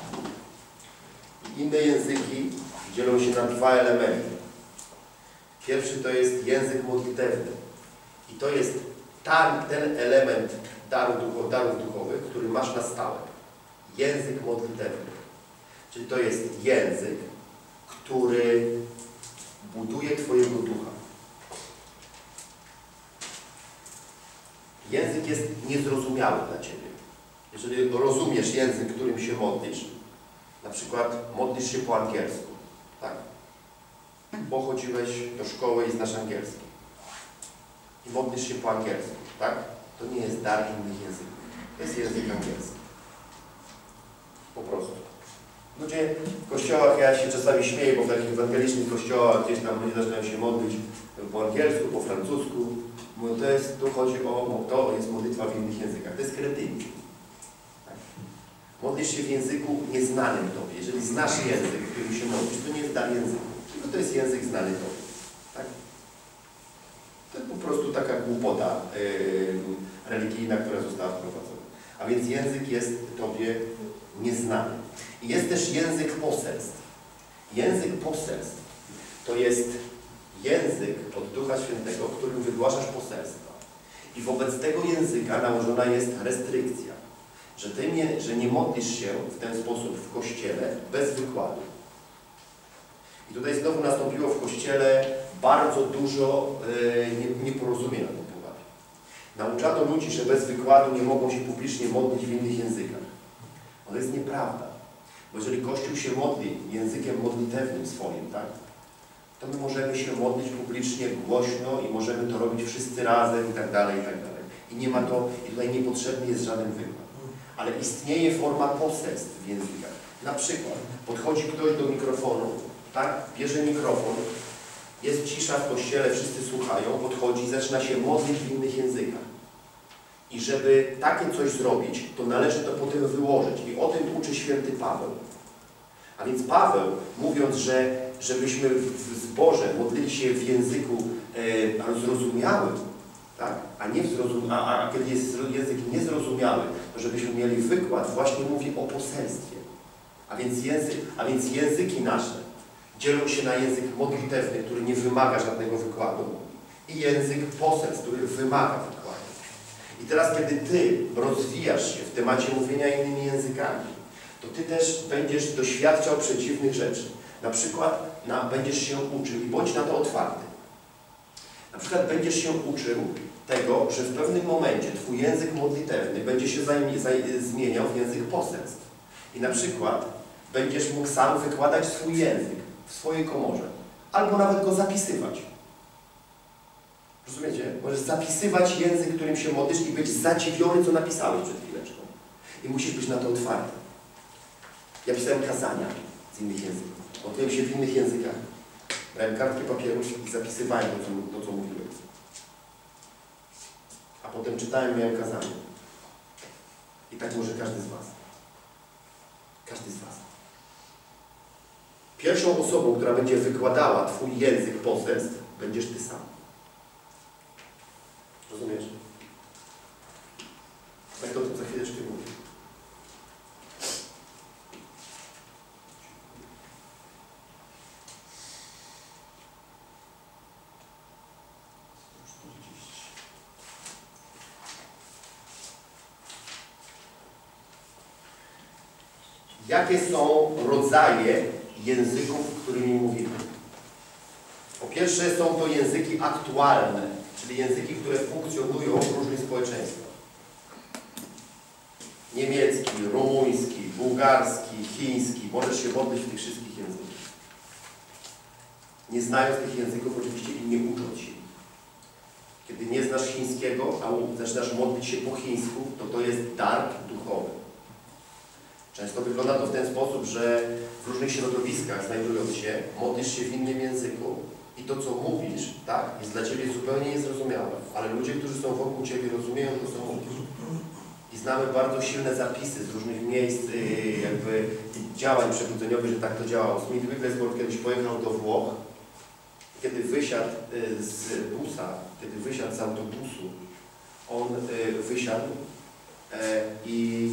[SPEAKER 2] Inne języki dzielą się na 2 elementy. Pierwszy to jest język modlitewny. I to jest ten element darów duchowych, który masz na stałe. Język modlitewny. Czyli to jest język, który buduje Twojego ducha. Język jest niezrozumiały dla Ciebie. Jeżeli rozumiesz język, którym się modlisz, na przykład modlisz się po angielsku, tak? Bo chodziłeś do szkoły i znasz angielski. I modlisz się po angielsku, tak? To nie jest dar innych języków. To jest język angielski. Po prostu. Ludzie w kościołach, ja się czasami śmieję, bo w takich ewangelicznych kościołach gdzieś tam ludzie zaczynają się modlić po angielsku, po francusku. To jest modlitwa w innych językach. To jest kretynizm. Tak? Modlisz się w języku nieznanym Tobie. Jeżeli znasz język, w którym się modlisz, to nie jest dar języku. Tylko to jest język znany Tobie. Tak? To jest po prostu taka głupota religijna, która została wprowadzona. A więc język jest Tobie nieznany. I jest też język poselstw. Język poselstw to jest język od Ducha Świętego, którym wygłaszasz poselstwa. I wobec tego języka nałożona jest restrykcja, że nie modlisz się w ten sposób w Kościele bez wykładu. I tutaj znowu nastąpiło w Kościele bardzo dużo nieporozumień na ten temat. Nauczano ludzi, że bez wykładu nie mogą się publicznie modlić w innych językach. Ale jest nieprawda. Bo jeżeli Kościół się modli językiem modlitewnym swoim, tak, to my możemy się modlić publicznie głośno i możemy to robić wszyscy razem i tak dalej, i tak dalej. I nie ma to, i tutaj niepotrzebny jest żaden wykład. Ale istnieje forma poselstw w językach. Na przykład podchodzi ktoś do mikrofonu, tak, bierze mikrofon, jest cisza w Kościele, wszyscy słuchają, podchodzi i zaczyna się modlić w innych językach. I żeby takie coś zrobić, to należy to potem wyłożyć. I o tym uczy święty Paweł. A więc Paweł, mówiąc, żebyśmy w zborze modlili się w języku zrozumiałym, tak? A kiedy jest język niezrozumiały, to żebyśmy mieli wykład, właśnie mówi o poselstwie. A więc języki nasze dzielą się na język modlitewny, który nie wymaga żadnego wykładu, i język poselstw, który wymaga wykładu. I teraz, kiedy Ty rozwijasz się w temacie mówienia innymi językami, to Ty też będziesz doświadczał przeciwnych rzeczy. Na przykład będziesz się uczył, i bądź na to otwarty. Na przykład będziesz się uczył tego, że w pewnym momencie Twój język modlitewny będzie się zmieniał w język poselstw. I na przykład będziesz mógł sam wykładać swój język w swojej komorze. Albo nawet go zapisywać. Rozumiecie? Możesz zapisywać język, którym się modlisz i być zadziwiony, co napisałeś przed chwileczką. I musisz być na to otwarty. Ja pisałem kazania z innych języków. Modliłem się w innych językach. Brałem kartkę papieru i zapisywałem to, co mówiłem. A potem czytałem, miałem kazanie. I tak może każdy z Was. Każdy z Was. Pierwszą osobą, która będzie wykładała Twój język poselstw, będziesz Ty sam. Rozumiesz? Tak o tym za chwileczkę mówię. Jakie są rodzaje języków, którymi mówimy? Po pierwsze, są to języki aktualne, czyli języki, które funkcjonują w różnych społeczeństwach. Niemiecki, rumuński, bułgarski, chiński. Możesz się modlić w tych wszystkich językach. Nie znając tych języków oczywiście i nie ucząc się. Kiedy nie znasz chińskiego, a zaczynasz modlić się po chińsku, to jest dar duchowy. Często wygląda to w ten sposób, że w różnych środowiskach znajdując się, modlisz się w innym języku i to, co mówisz, tak, jest dla Ciebie zupełnie niezrozumiałe, ale ludzie, którzy są wokół Ciebie, rozumieją to, co mówisz. I znamy bardzo silne zapisy z różnych miejsc, jakby działań przebudzeniowych, że tak to działało. Smith Wigglesworth kiedyś pojechał do Włoch, kiedy wysiadł z busa, kiedy wysiadł z autobusu, on wysiadł i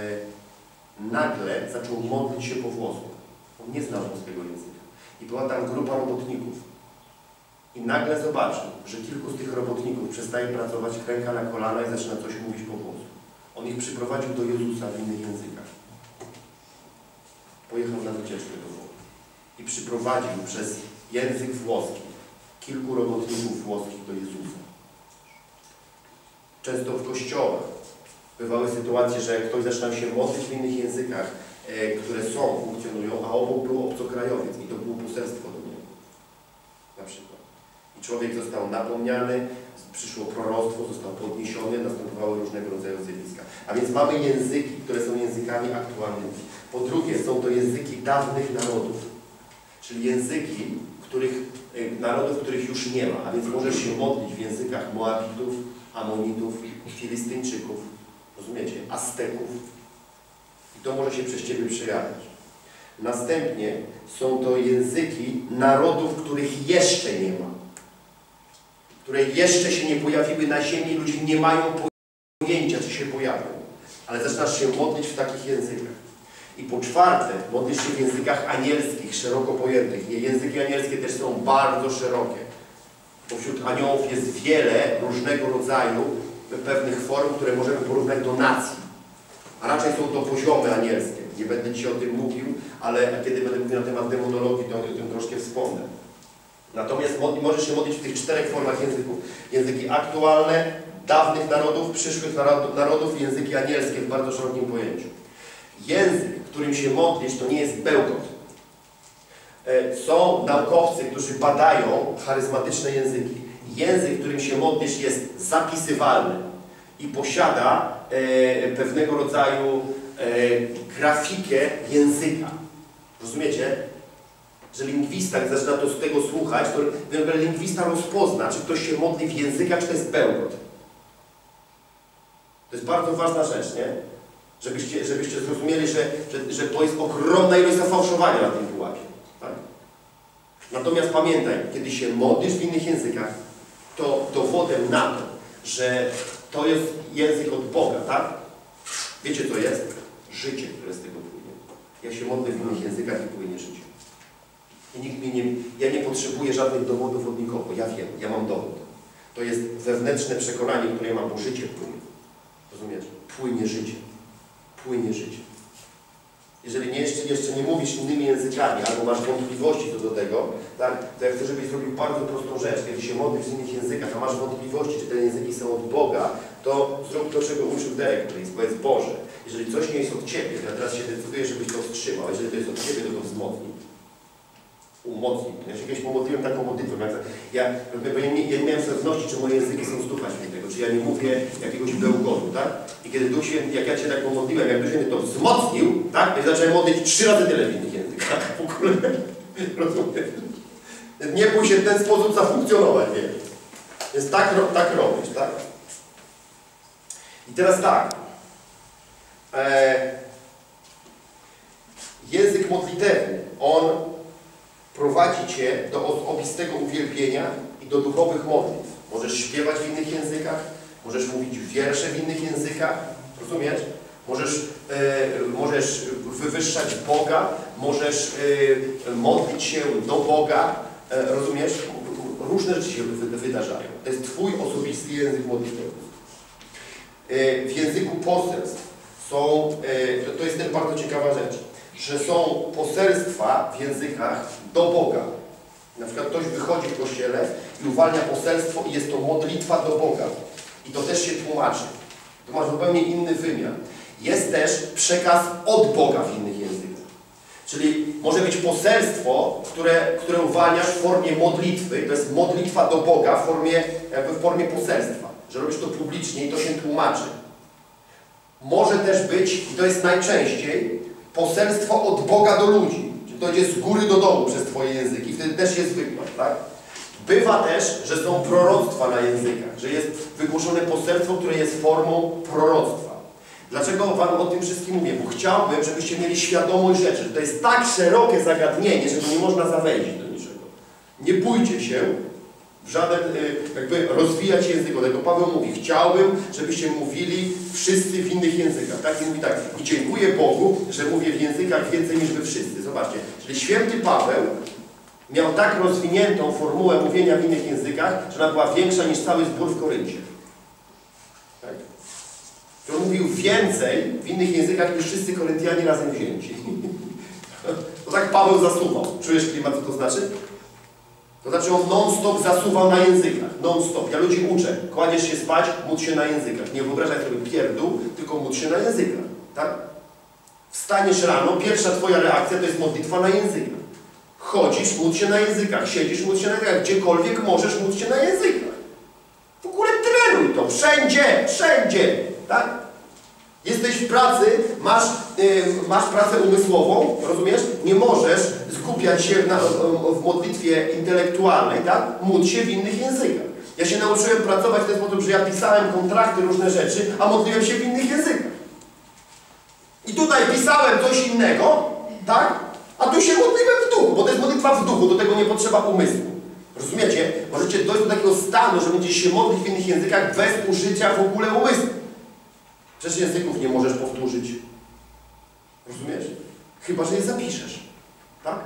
[SPEAKER 2] nagle zaczął modlić się po włosku. On nie znał włoskiego języka. I była tam grupa robotników. I nagle zobaczył, że kilku z tych robotników przestaje pracować, klęka na kolana i zaczyna coś mówić po włosku. On ich przyprowadził do Jezusa w innych językach. Pojechał na wycieczkę do Włoch. I przyprowadził przez język włoski kilku robotników włoskich do Jezusa. Często w kościołach bywały sytuacje, że ktoś zaczynał się modlić w innych językach, które funkcjonują, a obok był obcokrajowiec i to było poselstwo do niego. Na przykład. I człowiek został napomniany, przyszło proroctwo, został podniesiony, następowały różnego rodzaju zjawiska. A więc mamy języki, które są językami aktualnymi. Po drugie, są to języki dawnych narodów, czyli języki narodów, których już nie ma. A więc możesz się modlić w językach Moabitów, Amonitów, Filistyńczyków, rozumiecie, Azteków. I to może się przez Ciebie przejawić. Następnie są to języki narodów, których jeszcze nie ma. Które jeszcze się nie pojawiły na ziemi, ludzie nie mają pojęcia, czy się pojawią. Ale zaczynasz się modlić w takich językach. I po czwarte, modlisz się w językach anielskich, szeroko pojętych. Języki anielskie też są bardzo szerokie. Bo wśród aniołów jest wiele różnego rodzaju pewnych form, które możemy porównać do nacji. a raczej są to poziomy anielskie. Nie będę Ci o tym mówił, ale kiedy będę mówił na temat demonologii, to o tym troszkę wspomnę. Natomiast możesz się modlić w tych 4 formach języków. Języki aktualne, dawnych narodów, przyszłych narodów i języki anielskie w bardzo szerokim pojęciu. Język, którym się modlisz, to nie jest bełkot. Są naukowcy, którzy badają charyzmatyczne języki. Język, którym się modlisz, jest zapisywalny i posiada pewnego rodzaju grafikę języka. Rozumiecie? Że lingwista, jak zaczyna to z tego słuchać, to lingwista rozpozna, czy ktoś się modli w językach, czy to jest bełkot. To jest bardzo ważna rzecz, nie? Żebyście zrozumieli, że to jest ogromna ilość zafałszowania na tym pułapie. Tak? Natomiast pamiętaj, kiedy się modlisz w innych językach, to dowodem na to, że to jest język od Boga, tak? Wiecie co jest? Życie, które z tego płynie. Ja się modlę w innych językach i płynie życie. I nikt mi ja nie potrzebuję żadnych dowodów od nikogo. Ja wiem, ja mam dowód. To jest wewnętrzne przekonanie, które ja mam, bo życie płynie. Rozumiesz? Płynie życie. Płynie życie. Jeżeli jeszcze nie mówisz innymi językami, albo masz wątpliwości co do tego, tak, to ja chcę, żebyś zrobił bardzo prostą rzecz. Kiedy się modlisz w innych językach, a masz wątpliwości, czy te języki są od Boga, to zrób to, czego uczył Derek, to jest powiedz Boże. Jeżeli coś nie jest od Ciebie, to ja teraz się decyduję, żebyś to wstrzymał. Jeżeli to jest od Ciebie, to to wzmocnij. Umocnij. Ja się kiedyś pomodliłem taką modlitwę. Bo ja nie miałem pewności, czy moje języki są z Ducha Świętego, czy ja nie mówię jakiegoś bełkotu, tak? I kiedy Duch Święty, jak ja się tak pomodliłem, jak Duch Święty to wzmocnił, tak? To ja zacząłem modlić 3 razy tyle w innych językach. W ogóle, rozumiesz? Nie bój się w ten sposób zafunkcjonować, wiesz? Więc tak robisz, tak? I teraz tak. Język modlitewny, on prowadzi Cię do osobistego uwielbienia i do duchowych modlitw. Możesz śpiewać w innych językach, możesz mówić wiersze w innych językach, rozumiesz? Możesz wywyższać Boga, możesz modlić się do Boga, rozumiesz? Różne rzeczy się wydarzają. To jest Twój osobisty język modlitewny. W języku poselstw są, to jest też bardzo ciekawa rzecz, że są poselstwa w językach do Boga. Na przykład ktoś wychodzi w kościele i uwalnia poselstwo i jest to modlitwa do Boga. I to też się tłumaczy. To ma zupełnie inny wymiar. Jest też przekaz od Boga w innych językach. Czyli może być poselstwo, które uwalniasz w formie modlitwy, to jest modlitwa do Boga w formie poselstwa. Że robisz to publicznie i to się tłumaczy. Może też być, i to jest najczęściej, poselstwo od Boga do ludzi. Czyli to idzie z góry do dołu przez Twoje języki. Wtedy też jest wykład, tak? Bywa też, że są proroctwa na językach, że jest wygłoszone poselstwo, które jest formą proroctwa. Dlaczego Wam o tym wszystkim mówię? Bo chciałbym, żebyście mieli świadomość rzeczy, że to jest tak szerokie zagadnienie, że to nie można zawęzić do niczego. Nie bójcie się w żaden, rozwijać język. Dlatego Paweł mówi, chciałbym, żebyście mówili wszyscy w innych językach. Tak? I mówi tak, i dziękuję Bogu, że mówię w językach więcej niż wy wszyscy. Zobaczcie, czyli święty Paweł miał tak rozwiniętą formułę mówienia w innych językach, że ona była większa niż cały zbór w Koryncie. Tak? On mówił więcej w innych językach niż wszyscy Koryntianie razem wzięci. To tak Paweł zasuwał. Czujesz klimat, co to znaczy? To znaczy on non-stop zasuwał na językach. Non-stop. Ja ludzi uczę. Kładziesz się spać, módl się na językach. Nie wyobrażaj sobie pierdół, tylko módl się na językach. Tak? Wstaniesz rano, pierwsza Twoja reakcja to jest modlitwa na językach. Chodzisz, módl się na językach. Siedzisz, módl się na językach. Gdziekolwiek możesz, módl się na językach. W ogóle trenuj to. Wszędzie, wszędzie. Tak? Jesteś w pracy, masz pracę umysłową, rozumiesz? Nie możesz skupiać się w modlitwie intelektualnej, tak? Módl się w innych językach. Ja się nauczyłem pracować w ten sposób, że ja pisałem kontrakty, różne rzeczy, a modliłem się w innych językach. I tutaj pisałem coś innego, tak? A tu się modliłem w duchu, bo to jest modlitwa w duchu, do tego nie potrzeba umysłu. Rozumiecie? Możecie dojść do takiego stanu, że będziecie się modlić w innych językach bez użycia w ogóle umysłu. Przecież języków nie możesz powtórzyć. Rozumiesz? Chyba że je zapiszesz. Tak?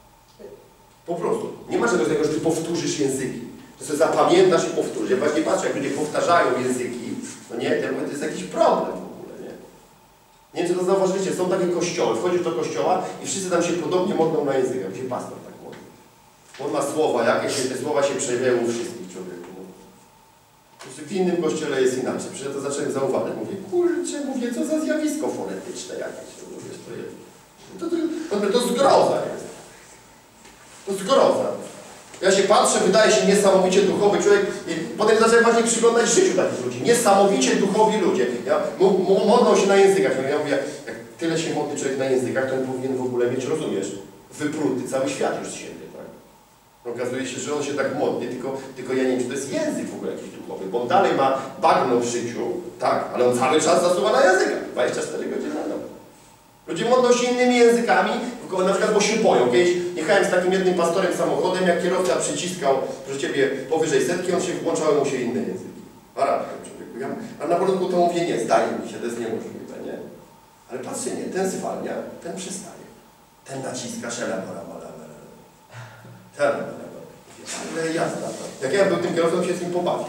[SPEAKER 2] Po prostu. Nie ma czegoś takiego, że ty powtórzysz języki. Że sobie zapamiętasz i powtórzysz. Ja właśnie patrzę, jak ludzie powtarzają języki, no nie, to jest jakiś problem w ogóle, nie? Nie wiem, czy to zauważyliście, są takie kościoły, wchodzisz do kościoła i wszyscy tam się podobnie modlą na językach, gdzie pastor tak modli. On ma słowa jakieś, te słowa się przejawiają u wszystkich człowieku. W innym kościele jest inaczej. Przecież to zacząłem zauważyć. Mówię, kurczę, mówię, co za zjawisko fonetyczne jakieś. Mówię, to jest. To zgroza jest. To zgroza. Ja się patrzę, wydaje się niesamowicie duchowy człowiek i potem zacząłem właśnie przyglądać życiu takich ludzi. Niesamowicie duchowi ludzie. Modlą się na językach. Ja mówię, jak tyle się modli człowiek na językach, to on powinien w ogóle mieć, rozumiesz, wypruty cały świat już z siebie, tak? Okazuje się, że on się tak modli, tylko ja nie wiem, czy to jest język w ogóle jakiś duchowy, bo on dalej ma bagno w życiu, tak, ale on cały czas zasuwa na językach, 24 godziny na dobę. Ludzie modlą się innymi językami, na przykład, bo się boją. Kiedyś jechałem z takim jednym pastorem samochodem, jak kierowca przyciskał, proszę Ciebie, powyżej setki, on się włączały mu się inne języki. Arabia, człowieku. A na początku to mówię, nie, zdaje mi się, to jest niemożliwe, nie? Ale patrzcie, nie, ten zwalnia, ten przestaje. Ten naciska, ale jazda. Jak ja był tym kierowcą, się z nim pobawił.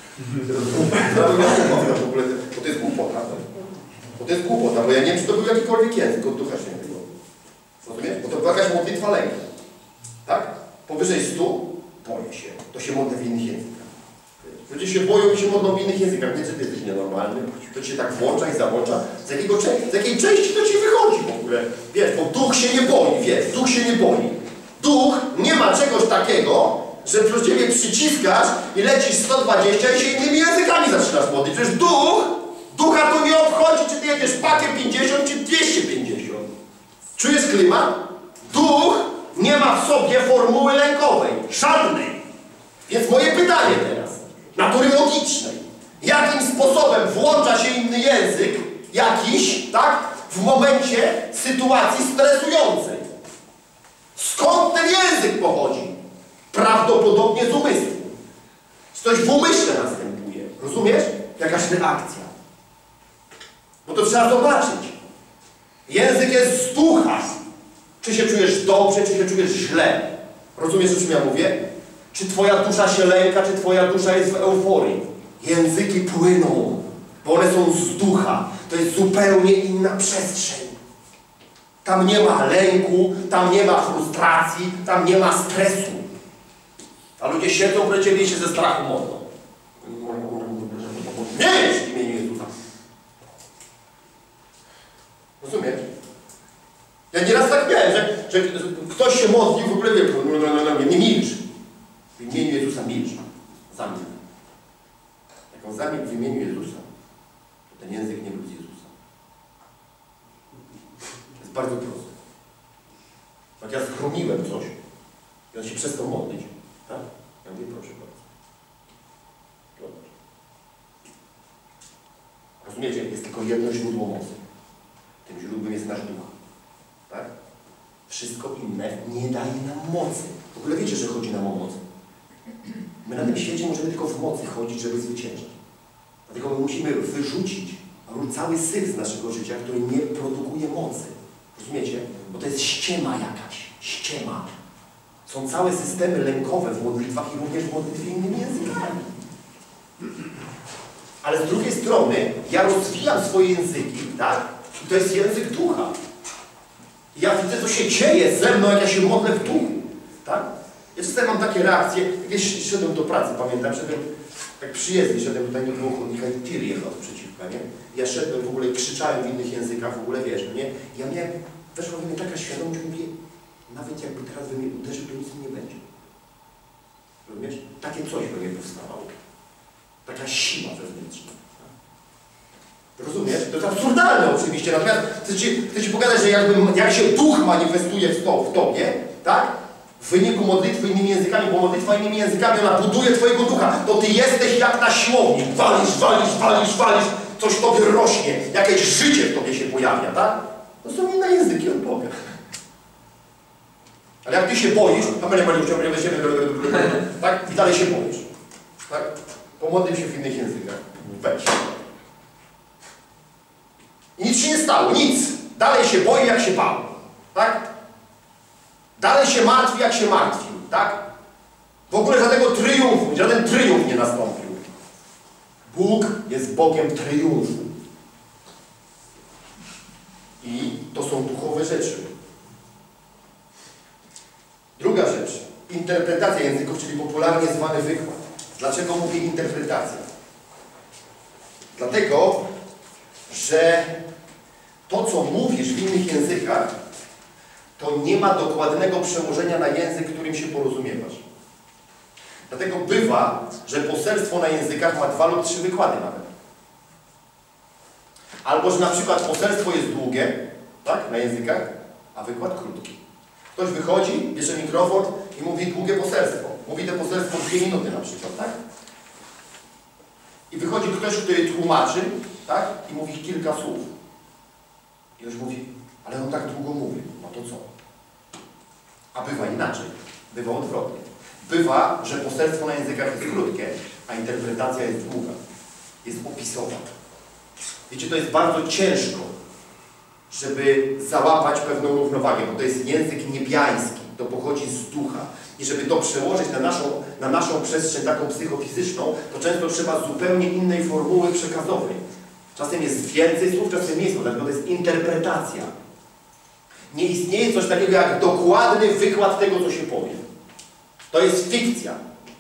[SPEAKER 2] W ogóle, bo to jest głupota. Bo to jest głupota, bo ja nie wiem, czy to był jakikolwiek język od Ducha Świętego. Rozumiesz? Bo to była jakaś modlitwa lęku. Tak? Powyżej 100 boję się. To się modlę w innych językach. Ludzie się boją i się modlą w innych językach. Nie, że ty jesteś nienormalny. To ci się tak włącza i załącza. Z jakiej części to ci wychodzi w ogóle? Wiesz, bo duch się nie boi, wiesz, duch się nie boi. Duch nie ma czegoś takiego, że pro ciebie przyciskasz i lecisz 120 i się innymi językami zaczynasz modlić. Przecież ducha to nie obchodzi, czy ty jedziesz pakiem 50 czy 250. Czujesz klimat? Duch nie ma w sobie formuły lękowej. Żadnej. Więc moje pytanie teraz, natury logicznej. Jakim sposobem włącza się inny język jakiś, tak? W momencie sytuacji stresującej. Skąd ten język pochodzi? Prawdopodobnie z umysłu. Coś w umyśle następuje. Rozumiesz? Jakaś reakcja. Bo to trzeba zobaczyć. Język jest z ducha. Czy się czujesz dobrze, czy się czujesz źle. Rozumiesz, o czym ja mówię? Czy twoja dusza się lęka, czy twoja dusza jest w euforii. Języki płyną, bo one są z ducha. To jest zupełnie inna przestrzeń. Tam nie ma lęku, tam nie ma frustracji, tam nie ma stresu. A ludzie siedzą przed ciebie i się ze strachu modlą. Nie jest w imieniu Jezusa. Rozumiesz? Ja nieraz tak miałem, że ktoś się modlił, w ogóle nie milcz. W imieniu Jezusa milcz. Zamilcz. Jak on zamilkł w imieniu Jezusa, to ten język nie był z Jezusa. To jest bardzo proste. Jak ja schromiłem coś i on się przestał modlić, tak? Ja mówię, proszę bardzo. Zobacz. Rozumiecie? Jest tylko jedno źródło mocy. Tym źródłem jest nasz duch. Tak? Wszystko inne nie daje nam mocy. W ogóle wiecie, że chodzi nam o moc. My na tym świecie możemy tylko w mocy chodzić, żeby zwyciężać. Dlatego my musimy wyrzucić cały syf z naszego życia, który nie produkuje mocy. Rozumiecie? Bo to jest ściema jakaś. Ściema. Są całe systemy lękowe w modlitwach i również w modlitwie innymi językami. Ale z drugiej strony ja rozwijam swoje języki, tak? I to jest język ducha. I ja widzę, co się dzieje ze mną, jak ja się modlę w duchu. Tak? Ja czasem mam takie reakcje. Kiedyś szedłem do pracy, pamiętam, tak przyjezdnie, szedłem tutaj, nie było chodnika i tir jechał przeciwka, nie? Ja szedłem w ogóle i krzyczałem w innych językach, w ogóle wiesz, nie? Ja miałem, weszła we mnie taka świadomość, mówię, nawet jakby teraz we mnie uderzył, to nic mi nie będzie. Rozumiesz? Takie coś we mnie powstawało. Taka siła wewnętrzna. Rozumiesz? To jest absurdalne oczywiście, natomiast chcę ci pokazać, że jak się duch manifestuje w tobie, tak? W wyniku modlitwy innymi językami, bo modlitwa innymi językami, ona buduje twojego ducha, to ty jesteś jak na siłowni. Walisz, coś w tobie rośnie, jakieś życie w tobie się pojawia, tak? To są inne języki od Boga. Ale jak ty się boisz, tak? I dalej się boisz. Tak? Pomodlił się w innych językach. Weź. I nic się nie stało, nic. Dalej się boi, jak się bał. Tak? Dalej się martwi, jak się martwił. Tak? W ogóle żaden tryumf nie nastąpił. Bóg jest Bogiem triumfu. I to są duchowe rzeczy. Druga rzecz. Interpretacja języków, czyli popularnie zwany wykład. Dlaczego mówię interpretacja? Dlatego, że to, co mówisz w innych językach, to nie ma dokładnego przełożenia na język, którym się porozumiewasz. Dlatego bywa, że poselstwo na językach ma 2 lub 3 wykłady nawet. Albo, że na przykład poselstwo jest długie, tak, na językach, a wykład krótki. Ktoś wychodzi, bierze mikrofon i mówi długie poselstwo. Mówi to poselstwo 2 minuty na przykład, tak? I wychodzi ktoś, kto je tłumaczy, tak? I mówi kilka słów. I ktoś mówi, ale on tak długo mówi. No to co? A bywa inaczej. Bywa odwrotnie. Bywa, że poselstwo na językach jest krótkie, a interpretacja jest długa. Jest opisowa. Wiecie, to jest bardzo ciężko, żeby załapać pewną równowagę, bo to jest język niebiański, to pochodzi z ducha. I żeby to przełożyć na naszą przestrzeń taką psychofizyczną, to często trzeba zupełnie innej formuły przekazowej. Czasem jest więcej słów, czasem mniej słów, dlatego to jest interpretacja. Nie istnieje coś takiego jak dokładny wykład tego, co się powie. To jest fikcja.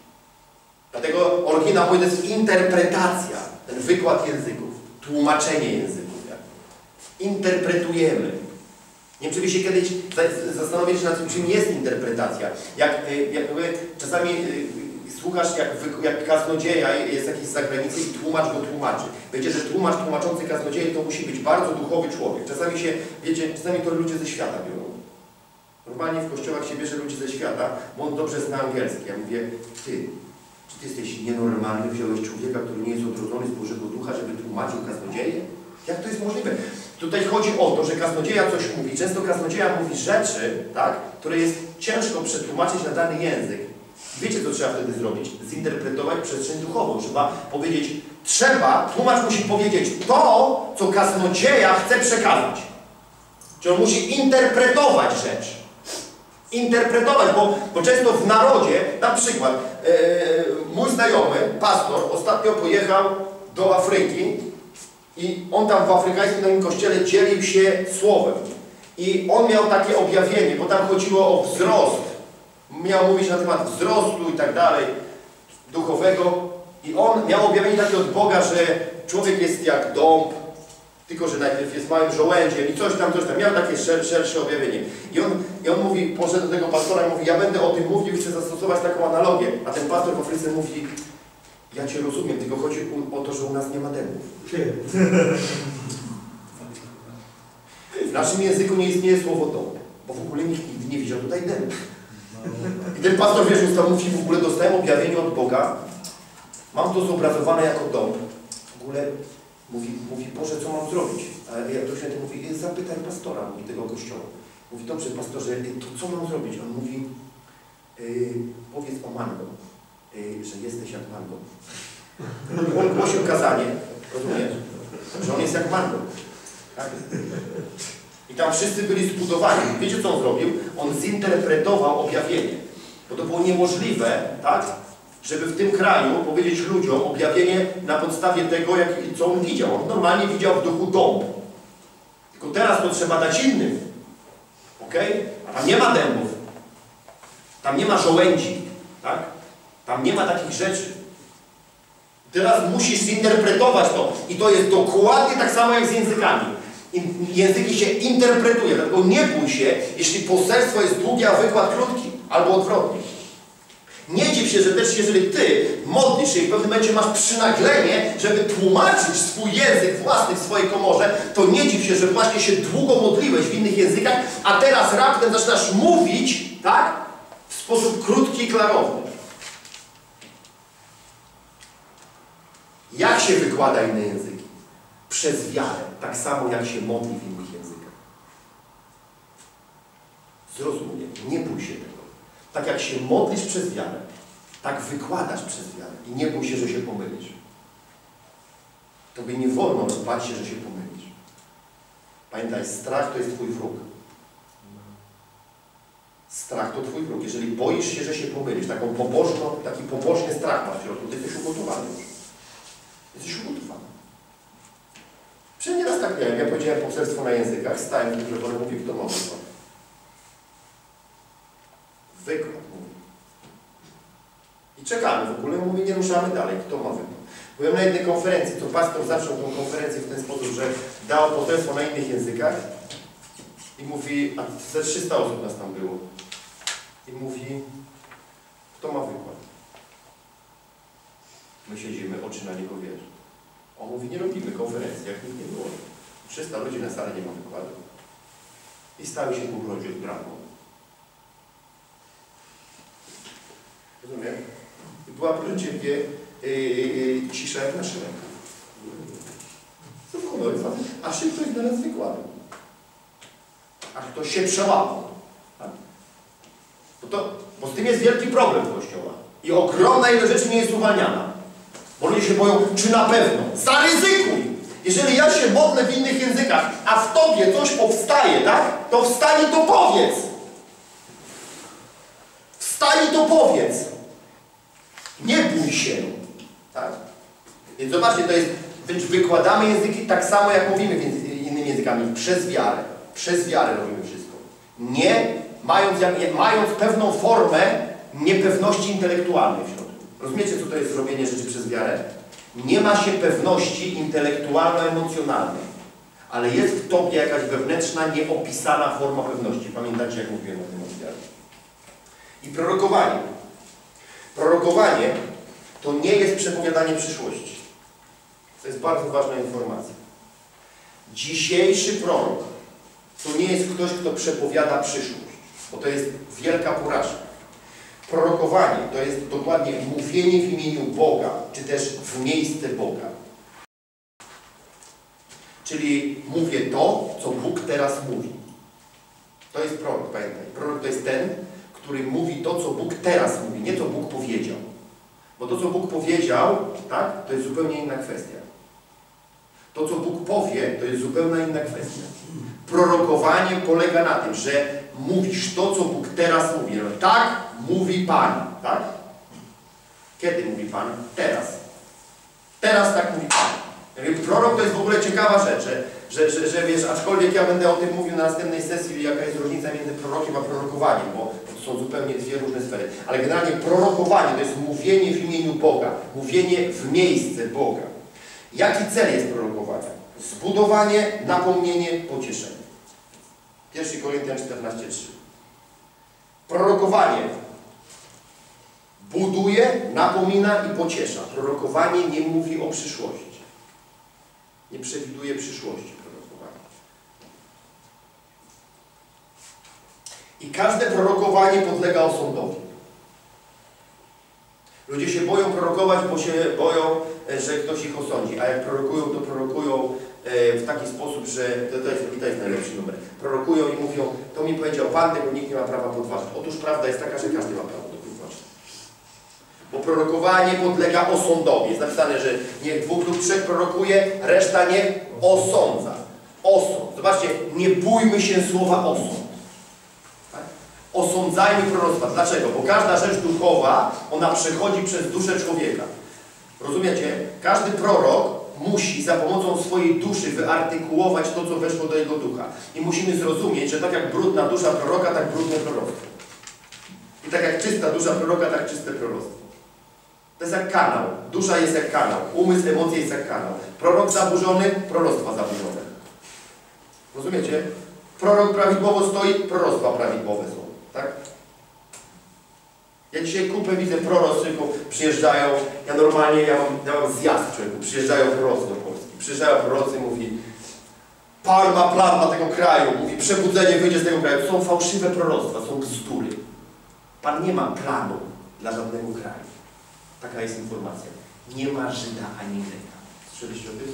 [SPEAKER 2] Dlatego oryginał mówi, to jest interpretacja, ten wykład języków, tłumaczenie języków. Interpretujemy. Nie wiem, czy wy się kiedyś zastanowić nad tym, czym jest interpretacja. Jak czasami słuchasz, jak kaznodzieja jest jakiś z zagranicy i tłumacz go tłumaczy. Wiecie, że tłumacz tłumaczący kaznodzieję to musi być bardzo duchowy człowiek. Czasami się, wiecie, czasami to ludzie ze świata biorą. Normalnie w kościołach się bierze ludzi ze świata, bo on dobrze zna angielski. Ja mówię, czy ty jesteś nienormalny, wziąłeś człowieka, który nie jest odrodzony z Bożego Ducha, żeby tłumaczył kaznodzieję? Jak to jest możliwe? Tutaj chodzi o to, że kaznodzieja coś mówi. Często kaznodzieja mówi rzeczy, tak, które jest ciężko przetłumaczyć na dany język. Wiecie, co trzeba wtedy zrobić? Zinterpretować przestrzeń duchową. Trzeba powiedzieć, tłumacz musi powiedzieć to, co kaznodzieja chce przekazać. Czyli on musi interpretować rzecz. Interpretować, bo często w narodzie, na przykład mój znajomy, pastor, ostatnio pojechał do Afryki i on tam w afrykańskim kościele dzielił się słowem. I on miał takie objawienie, bo tam chodziło o wzrost. Miał mówić na temat wzrostu i tak dalej, duchowego. I on miał objawienie takie od Boga, że człowiek jest jak dąb, tylko że najpierw jest małym żołędziem i coś tam. Miał takie szersze objawienie. I on mówi, poszedł do tego pastora i mówi, ja będę o tym mówił i chcę zastosować taką analogię. A ten pastor w Afryce mówi, ja Cię rozumiem, tylko chodzi o to, że u nas nie ma dębów. W naszym języku nie istnieje słowo dąb, bo w ogóle nikt nigdy nie widział tutaj dębów. I ten pastor, wiesz, mówi, w ogóle dostałem objawienie od Boga, mam to zobrazowane jako dąb. W ogóle mówi, Boże, co mam zrobić? A ja do święty mówi, zapytaj pastora, mówi, tego kościoła. Mówi, dobrze, pastorze, to co mam zrobić? On mówi, powiedz o mango, że jesteś jak mango. On głosił kazanie, rozumiesz? Że on jest jak mango. Tak? I tam wszyscy byli zbudowani. Wiecie, co on zrobił? On zinterpretował objawienie. Bo to było niemożliwe, tak? Żeby w tym kraju powiedzieć ludziom objawienie na podstawie tego, co on widział. On normalnie widział w duchu dąb. Tylko teraz to trzeba dać innym. Ok? Tam nie ma dębów. Tam nie ma żołędzi. Tak? Tam nie ma takich rzeczy. Teraz musisz zinterpretować to. I to jest dokładnie tak samo jak z językami. Języki się interpretuje. Dlatego nie bój się, jeśli poselstwo jest długie, a wykład krótki. Albo odwrotnie. Nie dziw się, że też jeżeli Ty modlisz się i w pewnym momencie masz przynaglenie, żeby tłumaczyć swój język własny w swojej komorze, to nie dziw się, że właśnie się długo modliłeś w innych językach, a teraz raptem zaczynasz mówić, tak? W sposób krótki i klarowny. Jak się wykłada inne języki? Przez wiarę. Tak samo jak się modli w innych językach. Zrozum mnie. Nie bój się tego. Tak jak się modlisz przez wiarę, tak wykładasz przez wiarę. I nie bój się, że się pomylisz. Tobie nie wolno bać się, że się pomylisz. Pamiętaj, strach to jest Twój wróg. Strach to Twój wróg. Jeżeli boisz się, że się pomylisz, taki pobożny strach masz w środku, Ty jesteś ugotowany już. Jesteś ugotowany. Przecież nieraz tak tak, jak ja powiedziałem poselstwo na językach, stałem w mikrofonie, mówię, kto ma wykład. Wykład mówi. I czekamy w ogóle, mówi, nie ruszamy dalej, kto ma wykład. Byłem na jednej konferencji, to pastor zaczął tą konferencję w ten sposób, że dał poselstwo na innych językach i mówi, a ze 300 osób nas tam było. I mówi, kto ma wykład? My siedzimy, oczy na niego wierzą. On mówi, nie robimy konferencji, jak nikt nie było. 300 ludzi na salę nie ma wykładu. I stały się pół rodzic bramą. Rozumiem? I była proszę Ciebie cisza jak na szeregu. Co w honory? A się ktoś znalazł wykładu. A ktoś się przełamał. Tak? Bo z tym jest wielki problem w Kościoła. I ogromna ilość rzeczy nie jest uwalniana. Bo ludzie się boją, czy na pewno. Zaryzykuj! Jeżeli ja się modlę w innych językach, a w Tobie coś powstaje, tak? To wstań i to powiedz. Wstań i to powiedz. Nie bój się. Tak? Więc zobaczcie, to jest, wykładamy języki tak samo, jak mówimy innymi językami. Przez wiarę. Przez wiarę robimy wszystko. Nie mając pewną formę niepewności intelektualnej w środku. Rozumiecie, co to jest robienie rzeczy przez wiarę? Nie ma się pewności intelektualno-emocjonalnej, ale jest w Tobie jakaś wewnętrzna, nieopisana forma pewności. Pamiętacie, jak mówiłem o tym od wiary. I prorokowanie. Prorokowanie to nie jest przepowiadanie przyszłości. To jest bardzo ważna informacja. Dzisiejszy prorok to nie jest ktoś, kto przepowiada przyszłość, bo to jest wielka porażka. Prorokowanie to jest dokładnie mówienie w imieniu Boga, czy też w miejsce Boga. Czyli mówię to, co Bóg teraz mówi. To jest prorok, pamiętaj. Prorok to jest ten, który mówi to, co Bóg teraz mówi, nie to Bóg powiedział. Bo to, co Bóg powiedział, tak, to jest zupełnie inna kwestia. To, co Bóg powie, to jest zupełnie inna kwestia. Prorokowanie polega na tym, że mówisz to, co Bóg teraz mówi. No, tak mówi Pan, tak? Kiedy mówi Pan? Teraz. Teraz tak mówi Pan. Prorok to jest w ogóle ciekawa rzecz, że wiesz, aczkolwiek ja będę o tym mówił na następnej sesji, jaka jest różnica między prorokiem a prorokowaniem, bo to są zupełnie dwie różne sfery. Ale generalnie prorokowanie to jest mówienie w imieniu Boga, mówienie w miejsce Boga. Jaki cel jest prorokowania? Zbudowanie, napomnienie, pocieszenie. 1 Koryntian 14:3. Prorokowanie buduje, napomina i pociesza. Prorokowanie nie mówi o przyszłości. Nie przewiduje przyszłości prorokowania. I każde prorokowanie podlega osądowi. Ludzie się boją prorokować, bo się boją, że ktoś ich osądzi. A jak prorokują, to prorokują w taki sposób, że to jest najlepszy numer. Prorokują i mówią, to mi powiedział Pan, tego nikt nie ma prawa podważyć. Otóż prawda jest taka, że każdy ma prawo do podważyć. Bo prorokowanie podlega osądowi. Jest napisane, że niech 2 lub 3 prorokuje, reszta niech osądza. Osąd. Zobaczcie, nie bójmy się słowa osąd. Tak? Osądzajmy proroctwa. Dlaczego? Bo każda rzecz duchowa, ona przechodzi przez duszę człowieka. Rozumiecie? Każdy prorok musi za pomocą swojej duszy wyartykułować to, co weszło do jego ducha. I musimy zrozumieć, że tak jak brudna dusza proroka, tak brudne proroctwo. I tak jak czysta dusza proroka, tak czyste proroctwo. To jest jak kanał. Dusza jest jak kanał. Umysł, emocje jest jak kanał. Prorok zaburzony, proroctwa zaburzone. Rozumiecie? Prorok prawidłowo stoi, proroctwa prawidłowe są. Tak? Ja dzisiaj kupę widzę proroctwo, przyjeżdżają, ja mam zjazd człowieku, przyjeżdżają prorocy do Polski. Przyjeżdżają prorocy i mówi, Pan ma plan dla tego kraju, mówi, przebudzenie wyjdzie z tego kraju. To są fałszywe proroctwa, są bzdury. Pan nie ma planu dla żadnego kraju. Taka jest informacja. Nie ma Żyda ani Greka. Słyszeliście o tym?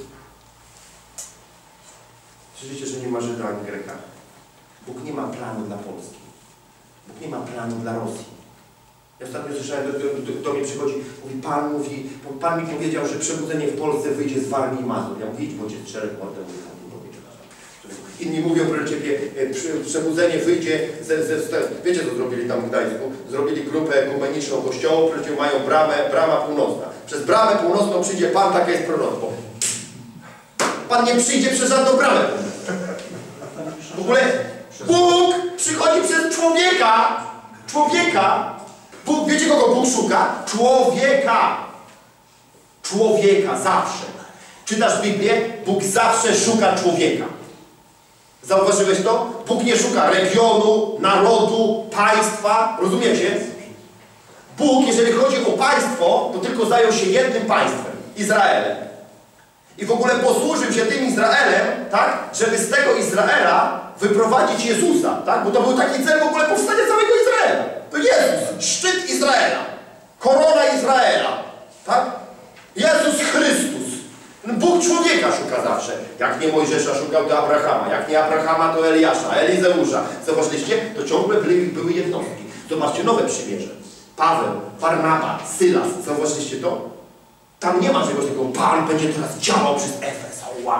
[SPEAKER 2] Słyszeliście, że nie ma Żyda ani Greka? Bóg nie ma planu dla Polski. Bóg nie ma planu dla Rosji. Ja ostatnio słyszałem, do mnie przychodzi, mówi, Pan mi powiedział, że przebudzenie w Polsce wyjdzie z Warmii i Mazur. Ja mówię, idź, bo cię strzelę w mordę. Inni mówią, proszę Ciebie, przebudzenie wyjdzie wiecie, co zrobili tam w Gdańsku? Zrobili grupę ekumeniczną kościołów, przecież mają brama północna. Przez bramę północną przyjdzie Pan, takie jest proroctwo. Pan nie przyjdzie przez żadną bramę. W ogóle Bóg przychodzi przez człowieka. Człowieka. Bóg, wiecie kogo Bóg szuka? Człowieka. Człowieka, zawsze. Czytasz Biblię? Bóg zawsze szuka człowieka. Zauważyłeś to? Bóg nie szuka regionu, narodu, państwa. Rozumiecie? Bóg, jeżeli chodzi o państwo, to tylko zajął się jednym państwem. Izraelem. I w ogóle posłużył się tym Izraelem, tak? Żeby z tego Izraela wyprowadzić Jezusa, tak? Bo to był taki cel w ogóle powstania całego Izraela. To Jezus, szczyt Izraela. Korona Izraela. Tak? Jezus Chrystus. Bóg człowieka szuka zawsze. Jak nie Mojżesza szukał, to Abrahama. Jak nie Abrahama, to Eliasza, Elizeusza. Zobaczyliście? To ciągle były jednostki. Zobaczcie nowe przymierze. Paweł, Barnaba, Sylas. Zauważyliście to? Tam nie ma czegoś takiego. Pan będzie teraz działał przez Efes. Wow!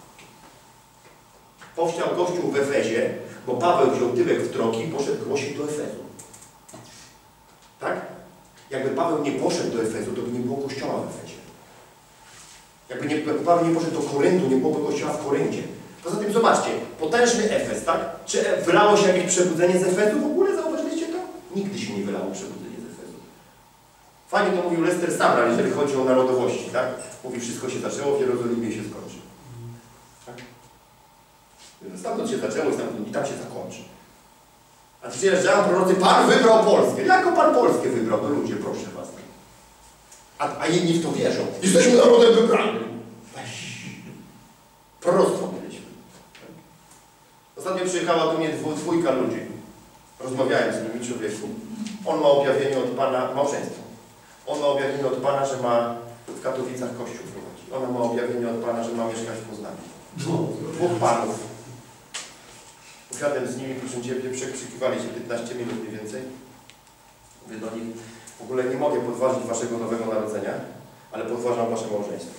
[SPEAKER 2] Powstał kościół w Efezie, bo Paweł wziął tyłek w drogi i poszedł głosić do Efezu. Tak? Jakby Paweł nie poszedł do Efezu, to by nie było kościoła w Efezie. Jakby Paweł nie poszedł do Koryntu, nie byłoby kościoła w Koryncie. Poza tym zobaczcie, potężny Efes, tak? Czy wylało się jakieś przebudzenie z Efezu? W ogóle zauważyliście to? Nigdy się nie wylało przebudzenie z Efezu. Fajnie to mówił Lester Samra, jeżeli chodzi o narodowości, tak? Mówi, wszystko się zaczęło, w Jerozolimie się skończy. Tak? Stamtąd się zaczęło i tam się zakończy. A przyjeżdżają prorocy, Pan wybrał Polskę. Jako Pan Polskę wybrał? No ludzie, proszę was. A inni w to wierzą. Jesteśmy narodem wybranym. Weź. Proroctwo mieliśmy. Ostatnio przyjechała do mnie dwójka ludzi. Rozmawiałem z nimi, człowieku. On ma objawienie od Pana, małżeństwo. On ma objawienie od Pana, że ma w Katowicach kościół prowadzi. Ona ma objawienie od Pana, że ma mieszkać w Poznaniu. Dwóch panów. Usiadłem z nimi, proszę Ciebie, przekrzykiwali się 15 minut mniej więcej. Mówię do nich, w ogóle nie mogę podważyć Waszego nowego narodzenia, ale podważam Wasze małżeństwo.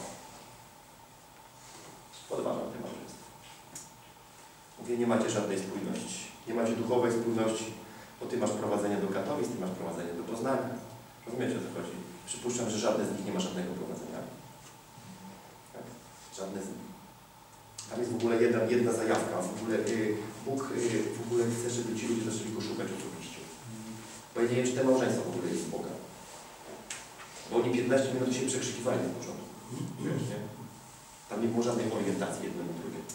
[SPEAKER 2] Podważam te małżeństwo. Mówię, nie macie żadnej spójności. Nie macie duchowej spójności, bo Ty masz prowadzenie do Katowic, Ty masz prowadzenie do Poznania. Rozumiecie, o co chodzi? Przypuszczam, że żadne z nich nie ma żadnego prowadzenia. Tak? Żadne z nich. Tam jest w ogóle jedna zajawka. W ogóle Bóg w ogóle chce, żeby ci ludzie zaczęli Go szukać osobiście. Bo ja nie wiem, czy te małżeństwo w ogóle jest z Boga. Bo oni 15 minut się przekrzykiwali na początku. Wiesz, nie? Tam nie było żadnej orientacji jednego na drugie.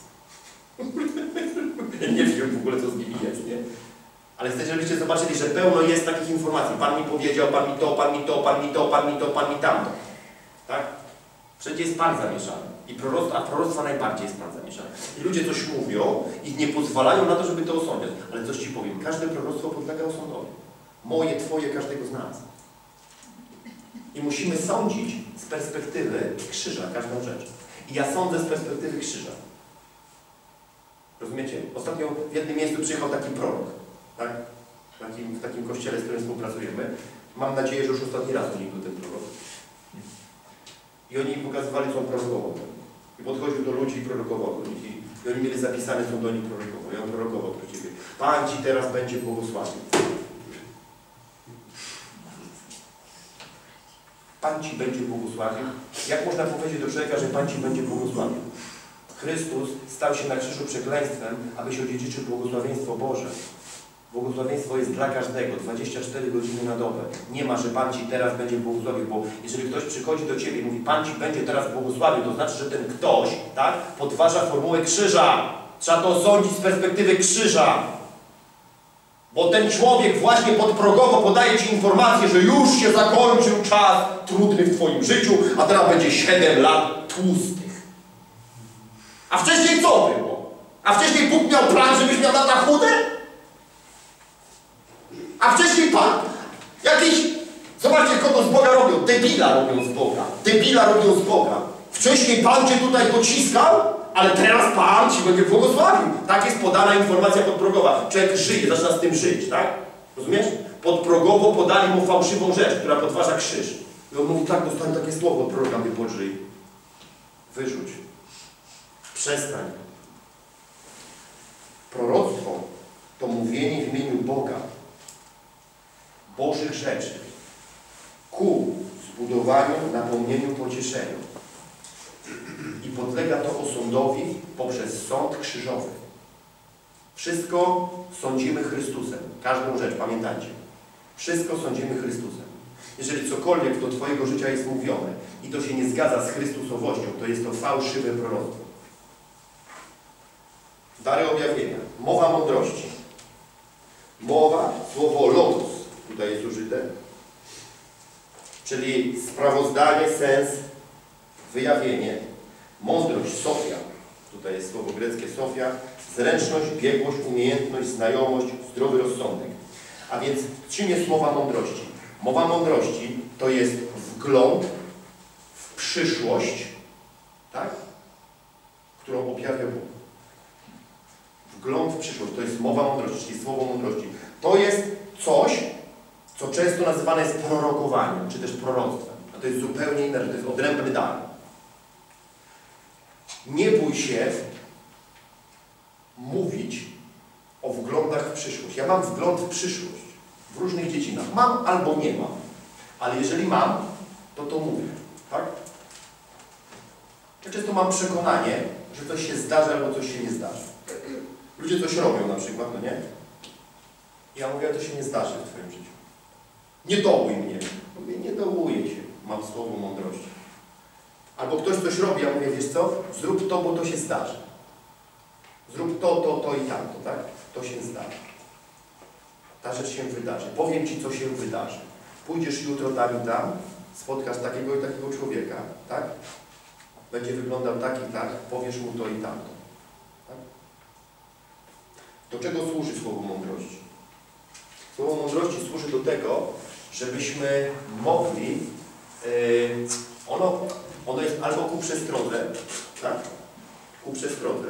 [SPEAKER 2] Nie wiem w ogóle, co z nimi jest, nie? Ale chcę, żebyście zobaczyli, że pełno jest takich informacji. Pan mi powiedział, Pan mi to, Pan mi to, Pan mi to, Pan mi to, Pan mi tamto. Tak? Wszędzie jest Pan zamieszany. A proroctwa najbardziej jest Pan zamieszany. I ludzie coś mówią i nie pozwalają na to, żeby to osądzić. Ale coś Ci powiem, każde proroctwo podlega osądowi. Moje, Twoje, każdego z nas. I musimy sądzić z perspektywy krzyża każdą rzecz. I ja sądzę z perspektywy krzyża. Rozumiecie? Ostatnio w jednym miejscu przyjechał taki prorok. Tak? W takim kościele, z którym współpracujemy. Mam nadzieję, że już ostatni raz u nich był ten prorok. I oni im pokazywali, co on prorokował. I podchodził do ludzi i prorokował do nich. I oni mieli zapisane, co do nich prorokował. I on prorokował do Ciebie. Pan Ci teraz będzie błogosławił. Pan Ci będzie błogosławił. Jak można powiedzieć do człowieka, że Pan Ci będzie błogosławił? Chrystus stał się na krzyżu przekleństwem, abyś odziedziczył błogosławieństwo Boże. Błogosławieństwo jest dla każdego, 24 godziny na dobę. Nie ma, że Pan Ci teraz będzie błogosławił, bo jeżeli ktoś przychodzi do Ciebie i mówi, Pan Ci będzie teraz błogosławił, to znaczy, że ten ktoś, tak, podważa formułę krzyża. Trzeba to osądzić z perspektywy krzyża. Bo ten człowiek właśnie podprogowo podaje Ci informację, że już się zakończył czas trudny w Twoim życiu, a teraz będzie 7 lat tłustych. A wcześniej co było? A wcześniej Bóg miał plan, żebyś miał lata chude? A wcześniej Pan, jakiś, zobaczcie, kogo z Boga robią, debila robią z Boga, debila robią z Boga. Wcześniej Pan Cię tutaj pociskał, ale teraz Pan Ci będzie błogosławił. Tak jest podana informacja podprogowa. Człowiek żyje, zaczyna z tym żyć, tak? Rozumiesz? Podprogowo podali mu fałszywą rzecz, która podważa krzyż. I on mówi, tak, dostałem takie słowo od proroka, podżyj. Wyrzuć. Przestań. Proroctwo to mówienie w imieniu Boga. Bożych rzeczy ku zbudowaniu, napełnieniu, pocieszeniu. I podlega to osądowi poprzez sąd krzyżowy. Wszystko sądzimy Chrystusem. Każdą rzecz, pamiętajcie. Wszystko sądzimy Chrystusem. Jeżeli cokolwiek do Twojego życia jest mówione i to się nie zgadza z Chrystusowością, to jest to fałszywe proroctwo. Dary objawienia. Mowa mądrości. Mowa, słowo logos, tutaj jest użyte, czyli sprawozdanie, sens, wyjawienie. Mądrość, Sofia, tutaj jest słowo greckie Sofia, zręczność, biegłość, umiejętność, znajomość, zdrowy rozsądek. A więc czym jest mowa mądrości? Mowa mądrości to jest wgląd w przyszłość, tak? Którą objawia Bóg. Wgląd w przyszłość, to jest mowa mądrości, czyli słowo mądrości. To jest coś, co często nazywane jest prorokowaniem, czy też proroctwem. A to jest zupełnie inne, to jest odrębny dar. Nie bój się mówić o wglądach w przyszłość. Ja mam wgląd w przyszłość w różnych dziedzinach. Mam albo nie mam. Ale jeżeli mam, to mówię. Tak? Ja często mam przekonanie, że coś się zdarzy albo coś się nie zdarzy. Ludzie coś robią na przykład, no nie? Ja mówię, to się nie zdarzy w Twoim życiu. Nie dołuj mnie. Mówię, nie dołuję Cię. Mam słowo mądrości. Albo ktoś coś robi, ja mówię, wiesz co? Zrób to, bo to się zdarzy. Zrób to i tamto, tak? To się zdarzy. Ta rzecz się wydarzy. Powiem Ci, co się wydarzy. Pójdziesz jutro tam i tam, spotkasz takiego i takiego człowieka, tak? Będzie wyglądał tak i tak, powiesz mu to i tamto. Tak? Do czego służy słowo mądrości? Słowo mądrości służy do tego, żebyśmy mogli, ono jest albo ku przestrodze, tak? Ku przestrodze,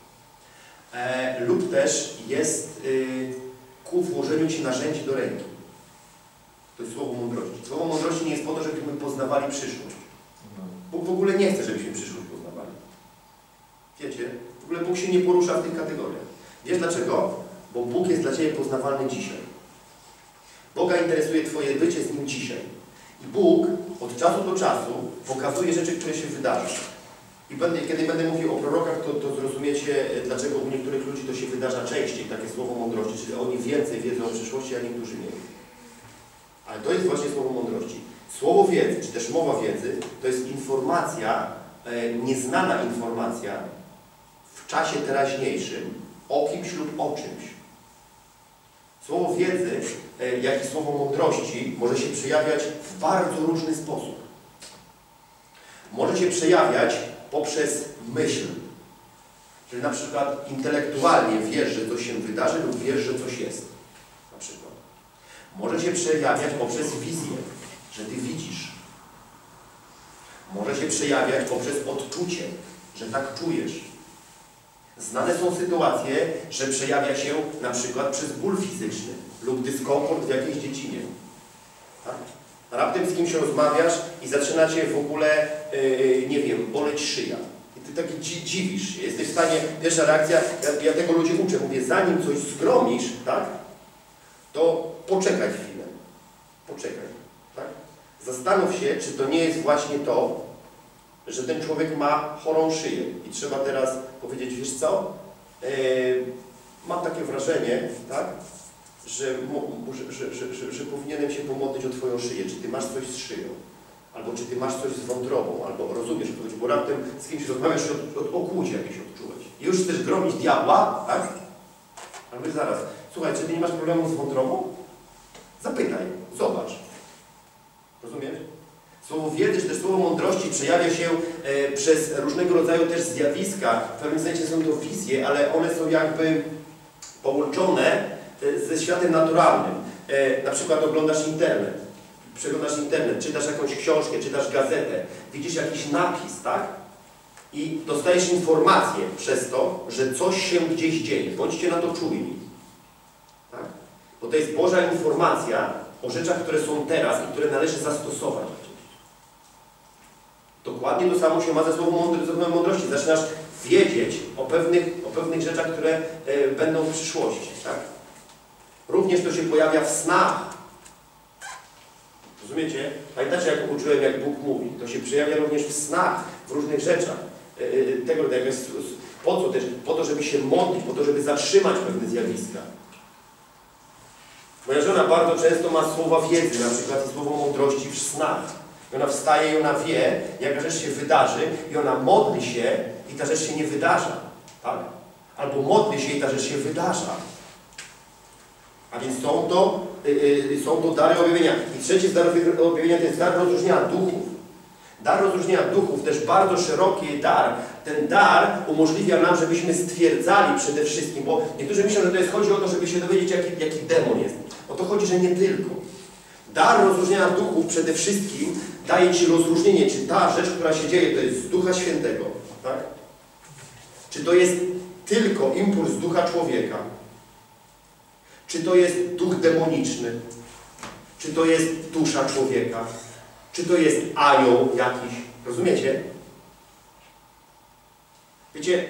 [SPEAKER 2] lub też jest ku włożeniu Ci narzędzi do ręki. To jest słowo mądrości. Słowo mądrości nie jest po to, żebyśmy poznawali przyszłość. Bóg w ogóle nie chce, żebyśmy przyszłość poznawali. Wiecie? W ogóle Bóg się nie porusza w tych kategoriach. Wiesz dlaczego? Bo Bóg jest dla Ciebie poznawalny dzisiaj. Boga interesuje Twoje bycie z Nim dzisiaj. I Bóg od czasu do czasu pokazuje rzeczy, które się wydarzą. I kiedy będę mówił o prorokach, to zrozumiecie, dlaczego u niektórych ludzi to się wydarza częściej, takie słowo mądrości, czyli oni więcej wiedzą o przyszłości, a niektórzy mniej. Ale to jest właśnie słowo mądrości. Słowo wiedzy, czy też mowa wiedzy, to jest informacja, nieznana informacja w czasie teraźniejszym o kimś lub o czymś. Słowo wiedzy, jak i słowo mądrości może się przejawiać w bardzo różny sposób. Może się przejawiać poprzez myśl. Czyli na przykład intelektualnie wiesz, że coś się wydarzy lub wiesz, że coś jest. Na przykład. Może się przejawiać poprzez wizję, że Ty widzisz. Może się przejawiać poprzez odczucie, że tak czujesz. Znane są sytuacje, że przejawia się na przykład przez ból fizyczny lub dyskomfort w jakiejś dziedzinie. Tak? Raptem z kimś rozmawiasz i zaczyna Cię w ogóle, nie wiem, boleć szyja. I Ty taki dziwisz się. Jesteś w stanie, pierwsza reakcja, ja tego ludzi uczę, mówię, zanim coś zgromisz, tak, to poczekaj chwilę. Poczekaj. Tak? Zastanów się, czy to nie jest właśnie to, że ten człowiek ma chorą szyję. I trzeba teraz powiedzieć, wiesz co, mam takie wrażenie, tak, że powinienem się pomodlić o Twoją szyję. Czy Ty masz coś z szyją? Albo czy Ty masz coś z wątrobą? Albo rozumiesz, bo raptem z kimś rozmawiasz i od okłucie jakieś odczułeś. I już chcesz gromić diabła, tak? Ale zaraz, słuchaj, czy Ty nie masz problemu z wątrobą? Zapytaj, zobacz. Rozumiesz? Słowo wiedzy, czy też słowo mądrości przejawia się przez różnego rodzaju też zjawiska. W pewnym sensie są to wizje, ale one są jakby połączone ze światem naturalnym. Na przykład oglądasz internet, przeglądasz internet, czytasz jakąś książkę, czytasz gazetę, widzisz jakiś napis, tak? I dostajesz informację przez to, że coś się gdzieś dzieje. Bądźcie na to czujni. Tak? Bo to jest Boża informacja o rzeczach, które są teraz i które należy zastosować. Dokładnie to samo się ma ze słowem mądrości. Zaczynasz wiedzieć o pewnych rzeczach, które będą w przyszłości. Tak? Również to się pojawia w snach. Rozumiecie? Pamiętacie, jak uczyłem, jak Bóg mówi? To się przejawia również w snach, w różnych rzeczach. tego, po co też? Po to, żeby się modlić, po to, żeby zatrzymać pewne zjawiska. Moja żona bardzo często ma słowa wiedzy, na przykład słowo mądrości w snach. I ona wstaje i ona wie, jaka rzecz się wydarzy i ona modli się i ta rzecz się nie wydarza. Tak? Albo modli się i ta rzecz się wydarza. A więc są to dary objawienia. I trzeci z darów objawienia to jest dar rozróżnienia duchów. Dar rozróżnienia duchów, też bardzo szeroki dar. Ten dar umożliwia nam, żebyśmy stwierdzali przede wszystkim, bo niektórzy myślą, że chodzi o to, żeby się dowiedzieć, jaki demon jest. O to chodzi, że nie tylko. Dar rozróżnienia duchów przede wszystkim daje Ci rozróżnienie, czy ta rzecz, która się dzieje, to jest z Ducha Świętego, tak? Czy to jest tylko impuls ducha człowieka? Czy to jest duch demoniczny? Czy to jest dusza człowieka? Czy to jest anioł jakiś? Rozumiecie? Wiecie,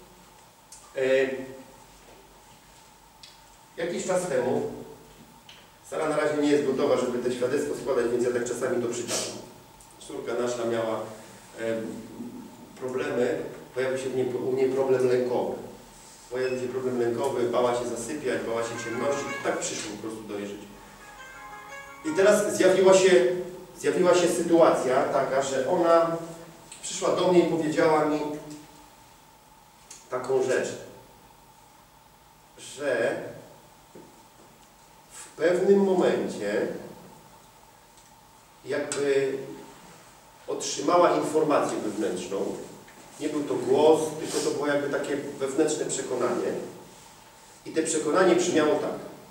[SPEAKER 2] jakiś czas temu, Sara na razie nie jest gotowa, żeby te świadectwo składać, więc ja tak czasami to przytaczam. Córka nasza miała problemy, pojawił się u niej problem lękowy. Pojawił się problem lękowy, bała się zasypiać, bała się ciemności, tak przyszło po prostu do jej życia. I teraz zjawiła się sytuacja taka, że ona przyszła do mnie i powiedziała mi taką rzecz, że w pewnym momencie jakby otrzymała informację wewnętrzną. Nie był to głos, tylko to było jakby takie wewnętrzne przekonanie. I to przekonanie brzmiało tak,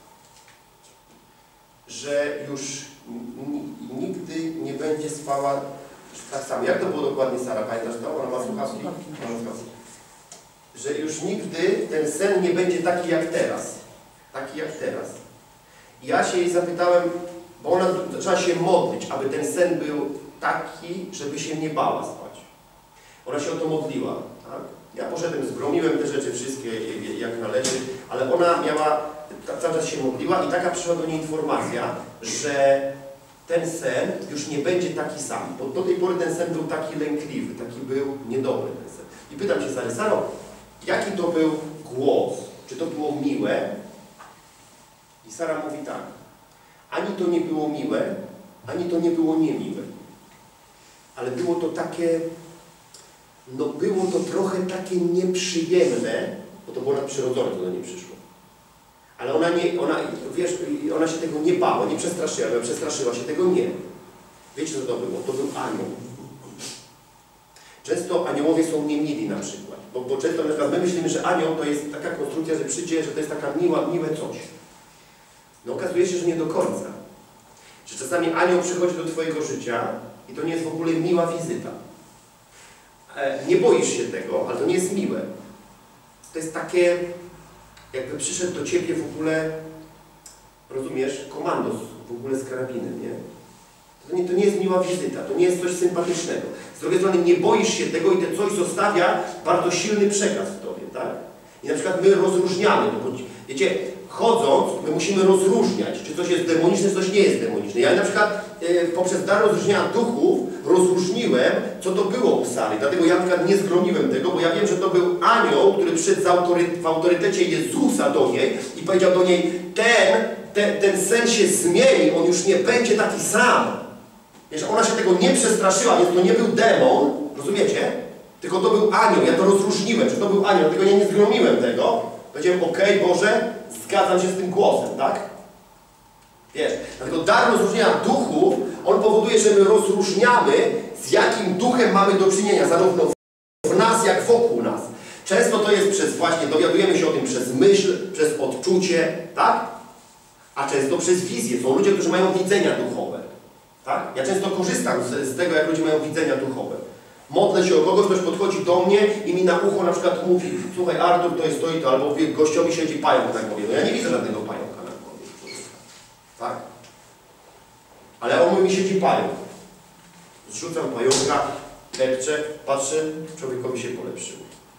[SPEAKER 2] że już nigdy nie będzie spała tak samo. Jak to było dokładnie, Sara? Pamiętasz to? Ona ma słuchawki? Że już nigdy ten sen nie będzie taki jak teraz. Taki jak teraz. I ja się jej zapytałem, bo ona zaczęła się modlić, aby ten sen był taki, żeby się nie bała spać. Ona się o to modliła. Tak? Ja poszedłem, zgromiłem te rzeczy wszystkie jak należy, ale ona cały czas się modliła i taka przyszła do niej informacja, że ten sen już nie będzie taki sam. Bo do tej pory ten sen był taki lękliwy, taki był niedobry ten sen. I pytam się, Saro, jaki to był głos? Czy to było miłe? I Sara mówi tak, ani to nie było miłe, ani to nie było niemiłe. Ale było to takie, no było to trochę takie nieprzyjemne, bo to było nadprzyrodzone, to do niej przyszło. Ale ona się tego nie bała, nie przestraszyła, ale przestraszyła się tego nie. Wiecie, co to było? To był anioł. Często aniołowie są niemili na przykład, bo często na przykład my myślimy, że anioł to jest taka konstrukcja, że przyjdzie, że to jest taka miłe coś. No okazuje się, że nie do końca. Że czasami anioł przychodzi do Twojego życia i to nie jest w ogóle miła wizyta. Nie boisz się tego, ale to nie jest miłe. To jest takie, jakby przyszedł do Ciebie w ogóle, rozumiesz, komandos w ogóle z karabinem, nie? To nie jest miła wizyta, to nie jest coś sympatycznego. Z drugiej strony nie boisz się tego i to coś zostawia bardzo silny przekaz w Tobie, tak? I na przykład my rozróżniamy, bo wiecie, chodząc, my musimy rozróżniać, czy coś jest demoniczne, czy coś nie jest demoniczne. Ja na przykład poprzez dar rozróżnienia duchów rozróżniłem, co to było u Sary. Dlatego ja na przykład nie zgromiłem tego, bo ja wiem, że to był anioł, który przyszedł w autorytecie Jezusa do niej i powiedział do niej, ten sen się zmieni, on już nie będzie taki sam. Wiesz, ona się tego nie przestraszyła, więc to nie był demon, rozumiecie? Tylko to był anioł, ja to rozróżniłem, że to był anioł, dlatego ja nie zgromiłem tego. Powiedziałem, okej, Boże, zgadzam się z tym głosem, tak? Wiesz, dlatego dar rozróżnienia duchów, on powoduje, że my rozróżniamy, z jakim duchem mamy do czynienia, zarówno w nas, jak wokół nas. Często to jest przez właśnie, dowiadujemy się o tym przez myśl, przez odczucie, tak? A często przez wizję. Są ludzie, którzy mają widzenia duchowe, tak? Ja często korzystam z tego, jak ludzie mają widzenia duchowe. Modlę się o kogoś, ktoś podchodzi do mnie i mi na ucho na przykład mówi, słuchaj, Artur, to jest to i to, albo gościowi siedzi pająk na głowie. No ja nie widzę żadnego pająka na głowie. Tak? Ale on mówi, mi siedzi pająk. Zrzucam pająka, depczę, patrzę, człowiekowi się polepszyło.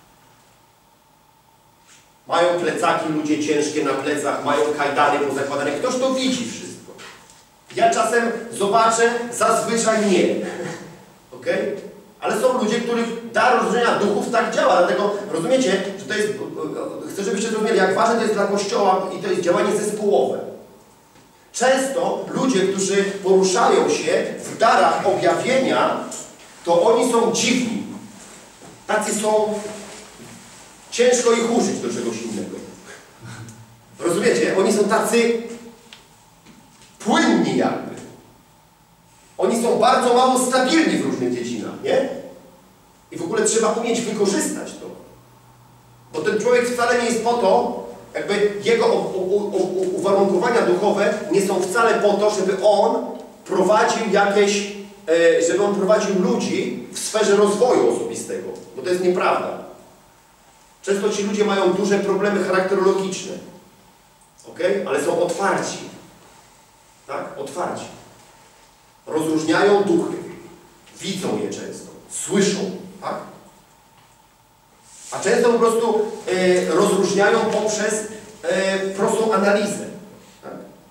[SPEAKER 2] Mają plecaki, ludzie ciężkie na plecach, mają kajdany pozakładane. Ktoś to widzi wszystko. Ja czasem zobaczę, zazwyczaj nie. Okej? Ale są ludzie, których dar rozróżnienia duchów tak działa, dlatego rozumiecie, że to jest, chcę żebyście zrozumieli, jak ważne to jest dla Kościoła i to jest działanie zespołowe. Często ludzie, którzy poruszają się w darach objawienia, to oni są dziwni. Tacy są, ciężko ich użyć do czegoś innego. Rozumiecie? Oni są tacy płynni jakby. Oni są bardzo mało stabilni w różnych dziedzinach, nie? I w ogóle trzeba umieć wykorzystać to. Bo ten człowiek wcale nie jest po to, jakby jego uwarunkowania duchowe nie są wcale po to, żeby on prowadził jakieś, żeby on prowadził ludzi w sferze rozwoju osobistego. Bo to jest nieprawda. Często ci ludzie mają duże problemy charakterologiczne. Ok? Ale są otwarci. Tak? Otwarci. Rozróżniają duchy. Widzą je często. Słyszą. Tak? A często po prostu rozróżniają poprzez prostą analizę. Tak?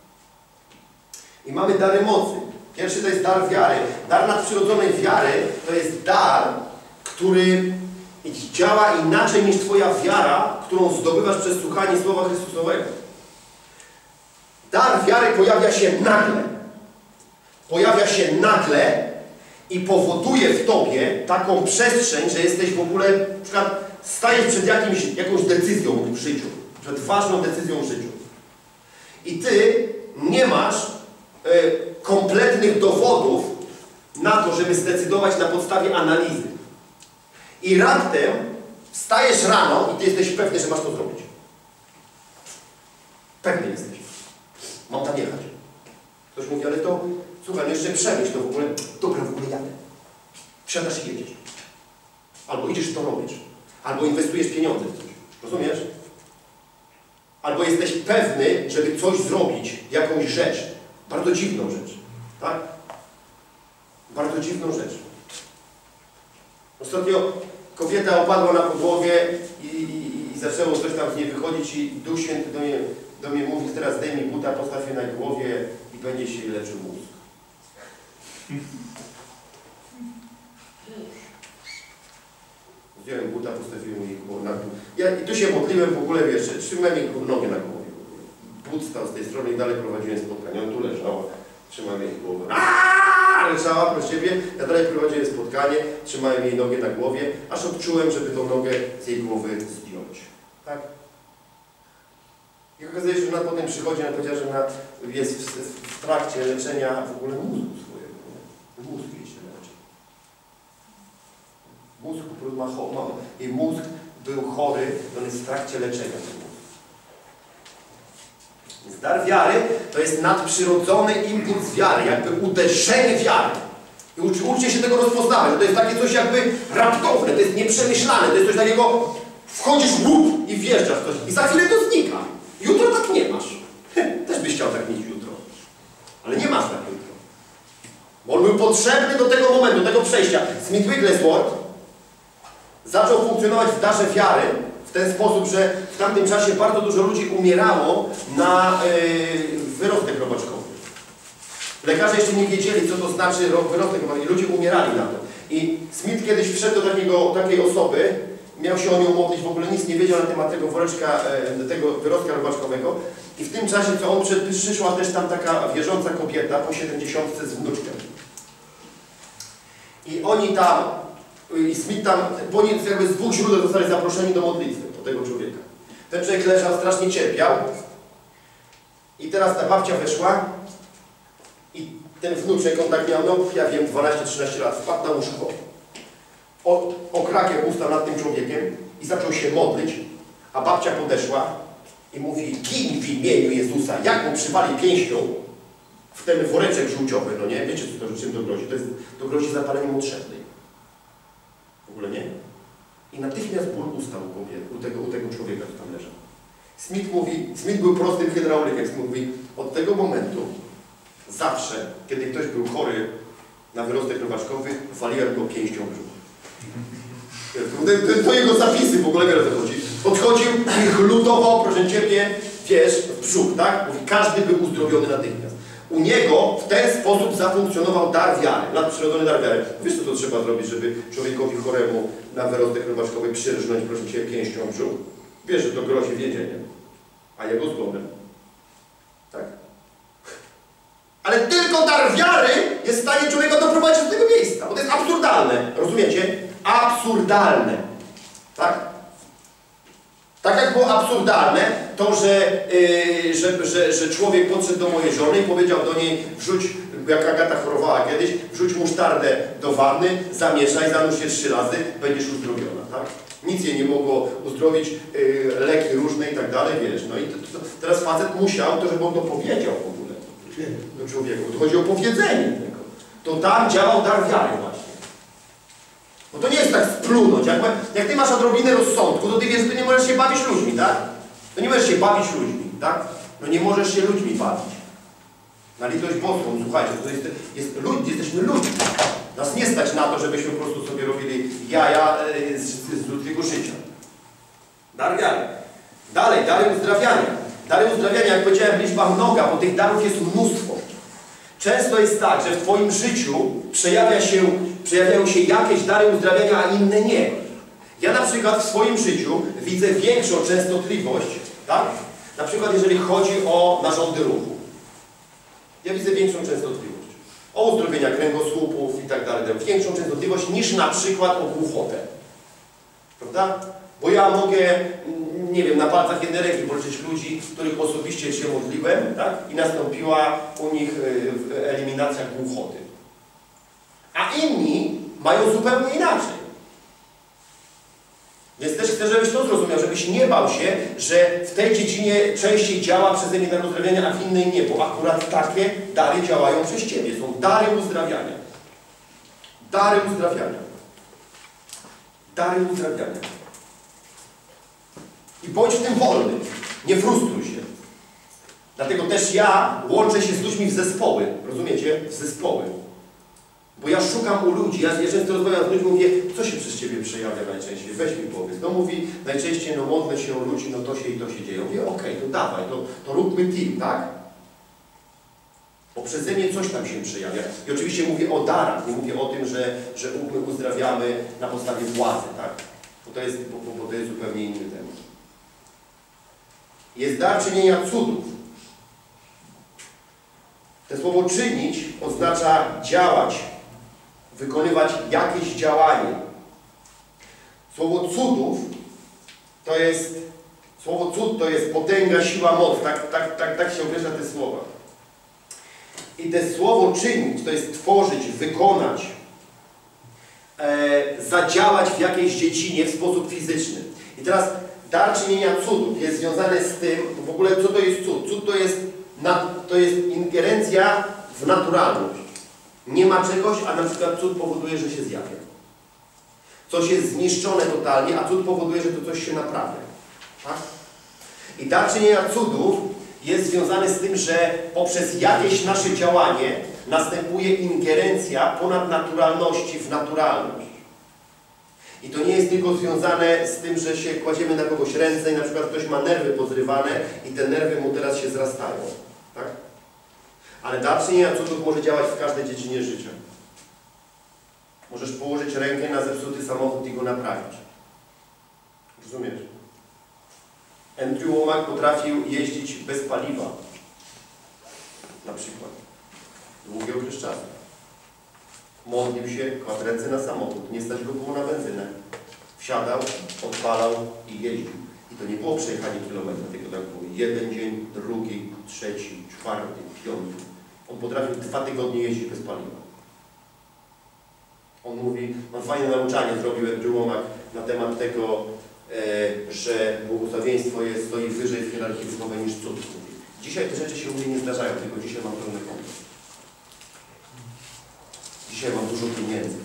[SPEAKER 2] I mamy dary mocy. Pierwszy to jest dar wiary. Dar nadprzyrodzonej wiary to jest dar, który działa inaczej niż Twoja wiara, którą zdobywasz przez słuchanie Słowa Chrystusowego. Dar wiary pojawia się nagle. Pojawia się nagle i powoduje w Tobie taką przestrzeń, że jesteś w ogóle, na przykład stajesz przed jakąś decyzją w życiu, przed ważną decyzją w życiu. I Ty nie masz kompletnych dowodów na to, żeby zdecydować na podstawie analizy. I raptem wstajesz rano i Ty jesteś pewny, że masz to zrobić. Pewny jesteś. Mam tam jechać. Ktoś mówi, ale to, słuchaj, no jeszcze przemyśl to w ogóle. Dobra, w ogóle jadę. Wsiadasz i jedziesz. Albo idziesz to robisz. Albo inwestujesz pieniądze w coś. Rozumiesz? Albo jesteś pewny, żeby coś zrobić, jakąś rzecz. Bardzo dziwną rzecz. Tak? Bardzo dziwną rzecz. Ostatnio kobieta opadła na podłogę i zaczęło coś tam z niej wychodzić i Duch Święty do mnie mówi, teraz zdejmij buta, postaw je na głowie i będzie się leczył mózg. Zdjąłem buta, postawiłem jej głowę na dół. I tu się modliłem w ogóle, wiesz, trzymałem jej nogę na głowie. But stał z tej strony i dalej prowadziłem spotkanie. On tu leżał, trzymałem jej głowę. Leżała, proszę Ciebie, ja dalej prowadziłem spotkanie, trzymałem jej nogę na głowie, aż odczułem, żeby tą nogę z jej głowy zdjąć. Tak? I okazuje się, że ona potem przychodzi, ona powiedziała, że jest w trakcie leczenia w ogóle mózgu swojego. Mózg jej się leczy. Mózg ma jej mózg był chory, on jest w trakcie leczenia. Więc dar wiary to jest nadprzyrodzony impuls wiary, jakby uderzenie wiary. I uczcie się tego rozpoznawać, że to jest takie coś jakby raptowne, to jest nieprzemyślane, to jest coś takiego, wchodzisz w łup i wjeżdżasz w coś i za chwilę to znika. Jutro tak nie masz. Też byś chciał tak mieć jutro. Ale nie masz tak jutro. Bo on był potrzebny do tego momentu, do tego przejścia. Smith Wigglesworth zaczął funkcjonować w darze wiary w ten sposób, że w tamtym czasie bardzo dużo ludzi umierało na wyrostek robaczkowy. Lekarze jeszcze nie wiedzieli, co to znaczy wyrostek robaczkowy. Ludzie umierali na to. I Smith kiedyś wszedł do takiej osoby, miał się o nią modlić, w ogóle nic nie wiedział na temat tego woreczka, tego wyrostka robaczkowego. I w tym czasie, co on przyszła też tam taka wierząca kobieta po 70 z wnuczkiem. I oni tam, i Smith tam, jakby z dwóch źródeł zostali zaproszeni do modlitwy, do tego człowieka. Ten człowiek leżał, strasznie cierpiał. I teraz ta babcia weszła i ten wnuczek, on tak miał, no ja wiem, 12-13 lat, wpadł na łóżko. Okrakiem usta nad tym człowiekiem i zaczął się modlić, a babcia podeszła i mówi, gin w imieniu Jezusa, jak mu przywali pięścią w ten woreczek żółciowy, no nie? Wiecie, czym to grozi? To grozi zapaleniem otrzepnej. W ogóle nie? I natychmiast ból ustał u tego człowieka, który tam leżał. Smith był prostym hydraulikiem. Smith mówi, od tego momentu zawsze, kiedy ktoś był chory na wyrostek robaczkowy, waliłem go pięścią w brzuch. To jego zapisy w ogóle, wiele chodzi. Podchodził i chlutował, proszę Ciebie, wiesz, w brzuch, tak? Mówi, każdy był uzdrowiony natychmiast. u niego w ten sposób zafunkcjonował dar wiary, nadprzyrodzony dar wiary. Wiesz, co to trzeba zrobić, żeby człowiekowi choremu na wyrostek robaczkowy przyrżnąć, proszę Cię, pięścią w brzuch? Wiesz, że to grozi więzieniem, a jego zgonem. Tak? Ale tylko dar wiary jest w stanie człowieka doprowadzić do tego miejsca, bo to jest absurdalne. Rozumiecie? Absurdalne. Tak? Tak jak było absurdalne to, że człowiek podszedł do mojej żony i powiedział do niej, wrzuć, jak Agata chorowała kiedyś, wrzuć musztardę do wanny, zamieszaj, zanurz się 3 razy, będziesz uzdrowiona, tak? Nic jej nie mogło uzdrowić, leki różne i tak dalej, wiesz. No i teraz facet musiał, to żeby on to powiedział w ogóle do człowieku. To chodzi o powiedzenie tego. To tam działał dar wiary właśnie. Bo to nie jest tak splunąć. Jak ty masz odrobinę rozsądku, to ty wiesz, że ty nie możesz się bawić ludźmi, tak? To nie możesz się bawić ludźmi, tak? No nie możesz się ludźmi bawić. Na litość boską, słuchajcie, to jesteśmy ludźmi. Nas nie stać na to, żebyśmy po prostu sobie robili jaja z ludzkiego życia. Dar wiary. Dalej, dary uzdrawiania. Dary uzdrawiania, jak powiedziałem, liczba mnoga, bo tych darów jest mnóstwo. Często jest tak, że w Twoim życiu przejawiają się jakieś dary uzdrawiania, a inne nie. Ja na przykład w swoim życiu widzę większą częstotliwość, tak? Na przykład jeżeli chodzi o narządy ruchu. Ja widzę większą częstotliwość. O uzdrowienia kręgosłupów i tak dalej. Większą częstotliwość niż na przykład o głuchotę. Prawda? Bo ja mogę, nie wiem, na palcach jednej ręki policzyć ludzi, których osobiście się modliłem, tak? I nastąpiła u nich eliminacja głuchoty. A inni mają zupełnie inaczej. Więc też chcę, żebyś to zrozumiał, żebyś nie bał się, że w tej dziedzinie częściej działa przeze mnie dar uzdrawiania, a w innej nie, bo akurat takie dary działają przez Ciebie. Są dary uzdrawiania. Dary uzdrawiania. Dary uzdrawiania. I bądź w tym wolny. Nie frustruj się. Dlatego też ja łączę się z ludźmi w zespoły. Rozumiecie? W zespoły. Bo ja szukam u ludzi, ja często rozmawiam z ludźmi, mówię, co się przez Ciebie przejawia najczęściej? Weź mi powiedz. No mówi, najczęściej, no modlę się o ludzi, no to się i to się dzieje. Mówię, okej, to dawaj, to róbmy team, tak? Bo przeze mnie coś tam się przejawia. I oczywiście mówię o darach, nie mówię o tym, że my uzdrawiamy na podstawie władzy, tak? Bo to jest zupełnie inny temat. Jest dar czynienia cudów. To słowo czynić oznacza działać, wykonywać jakieś działanie. Słowo cudów to jest, słowo cud to jest potęga, siła, moc. Tak się określa te słowa. I to słowo czynić to jest tworzyć, wykonać, zadziałać w jakiejś dziedzinie w sposób fizyczny. I teraz dar czynienia cudów jest związany z tym, w ogóle co to jest cud? Cud to jest ingerencja w naturalność. Nie ma czegoś, a na przykład cud powoduje, że się zjawia. Coś jest zniszczone totalnie, a cud powoduje, że to coś się naprawia. Tak? I dar czynienia cudów jest związany z tym, że poprzez jakieś nasze działanie następuje ingerencja ponadnaturalności w naturalność. I to nie jest tylko związane z tym, że się kładziemy na kogoś ręce i na przykład ktoś ma nerwy pozrywane i te nerwy mu teraz się zrastają. Tak? Ale dar czynienia cudów może działać w każdej dziedzinie życia. Możesz położyć rękę na zepsuty samochód i go naprawić. Rozumiesz? Andrew Wommack potrafił jeździć bez paliwa. Na przykład. Długi okres czasu. Modlił się, kładł ręce na samochód. Nie stać go było na benzynę. Wsiadał, odpalał i jeździł. I to nie było przejechanie kilometra, tylko tak było. Jeden dzień, drugi, trzeci, czwarty, piąty. On potrafił 2 tygodnie jeździć bez paliwa. On mówi, mam fajne nauczanie zrobił Andrew Wommack na temat tego, że błogosławieństwo stoi wyżej w hierarchii duchowej niż cud. Dzisiaj te rzeczy się u mnie nie zdarzają, tylko dzisiaj mam pełny konto. Dzisiaj mam dużo pieniędzy.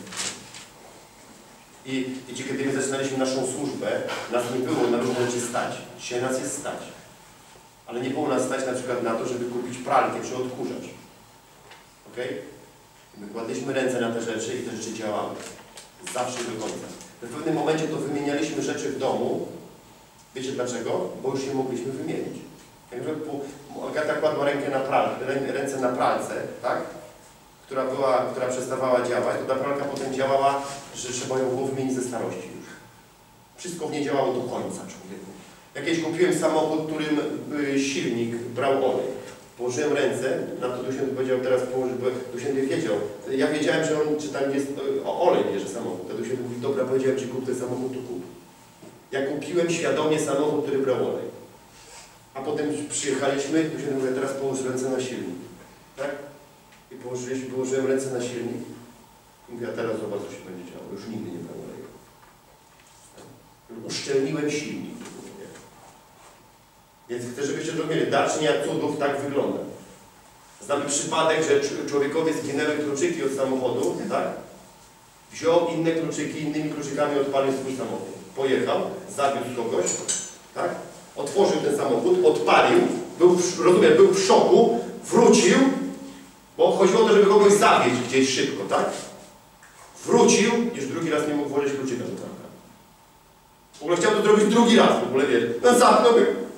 [SPEAKER 2] I wiecie, kiedy my zaczynaliśmy naszą służbę, nas nie było na różne rzeczy stać. Dzisiaj nas jest stać. Ale nie było nas stać na przykład na to, żeby kupić pralkę czy odkurzacz. Ok? My kładliśmy ręce na te rzeczy i te rzeczy działały. Zawsze do końca. W pewnym momencie to wymienialiśmy rzeczy w domu. Wiecie dlaczego? Bo już je mogliśmy wymienić. Jak Agata ta kładła ręce na pralce, tak? Która przestawała działać, to ta pralka potem działała, że trzeba ją było wymienić ze starości już. Wszystko w niej działało do końca człowieku. Jakieś kupiłem samochód, którym silnik brał olej. Położyłem ręce, na to Dusięty powiedział, teraz położyć, bo Dusięty wiedział. Ja wiedziałem, że on, czy tam jest olej bierze samochód. A Dusięty mówi, dobra, powiedziałem ci kup ten samochód, to kup. Ja kupiłem świadomie samochód, który brał olej. A potem przyjechaliśmy, Dusięty mówi, teraz połóż ręce na silnik. Tak? I położyłem ręce na silnik. I mówię, a teraz zobacz, co się będzie działo. Już nigdy nie brał oleju. Uszczelniłem silnik. Więc chcę, żebyście zrozumieli, dar czynienia cudów tak wygląda. Znamy przypadek, że człowiekowi zginęły kluczyki od samochodu, tak? Wziął inne kluczyki, innymi kluczykami odpalił swój samochód. Pojechał, zawiózł kogoś, tak? Otworzył ten samochód, odpalił, był w szoku, wrócił, bo chodziło o to, żeby kogoś zawieźć gdzieś szybko, tak? Wrócił, już drugi raz nie mógł włożyć kluczyka do zamka. W ogóle chciał to zrobić drugi raz, w ogóle wiesz, ten zamknął.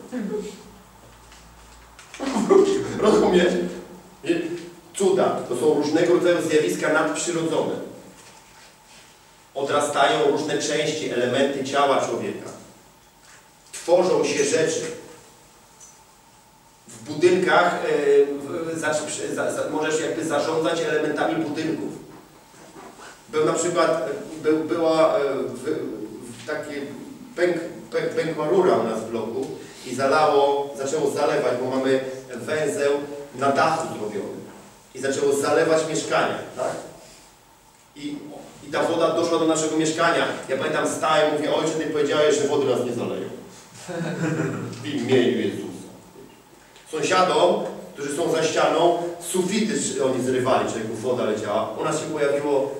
[SPEAKER 2] Rozumiesz? Cuda to są różnego rodzaju zjawiska nadprzyrodzone. Odrastają różne części, elementy ciała człowieka. Tworzą się rzeczy. W budynkach możesz jakby zarządzać elementami budynków. Był na przykład, pękła rura u nas w bloku i zaczęło zalewać, bo mamy węzeł na dachu zrobiony. I zaczęło zalewać mieszkania, tak? I ta woda doszła do naszego mieszkania. Ja pamiętam, stałem, mówię, ojcze, ty powiedziałeś, że wody nas nie zaleją. W imieniu Jezusa. Sąsiadom, którzy są za ścianą, sufity oni zrywali, czy jakby woda leciała. U nas się pojawiło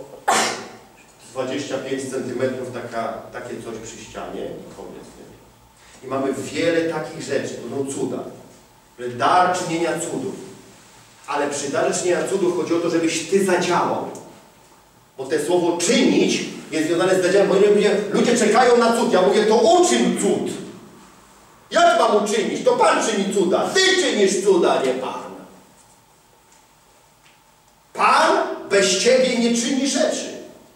[SPEAKER 2] 25 cm takie coś przy ścianie i koniec. Nie? I mamy wiele takich rzeczy, to są cuda. Dar czynienia cudów. Ale przy darze czynienia cudów chodzi o to, żebyś ty zadziałał. Bo te słowo czynić jest związane z zadziałaniem. Bo ludzie czekają na cud. Ja mówię, to uczyń cud. Jak mam uczynić? To Pan czyni cuda. Ty czynisz cuda, nie Pan. Pan bez ciebie nie czyni rzeczy.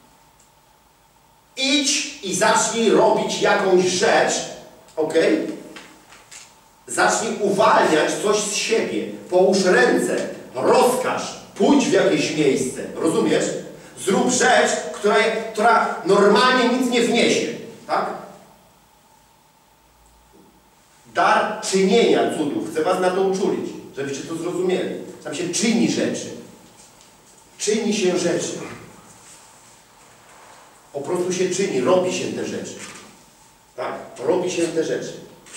[SPEAKER 2] Idź i zacznij robić jakąś rzecz, ok? Zacznij uwalniać coś z siebie. Połóż ręce, rozkaż, pójdź w jakieś miejsce. Rozumiesz? Zrób rzecz, która normalnie nic nie wniesie. Tak? Dar czynienia cudów. Chcę was na to uczulić, żebyście to zrozumieli. Tam się czyni rzeczy. Czyni się rzeczy. Po prostu się czyni, robi się te rzeczy. Tak? Robi się te rzeczy.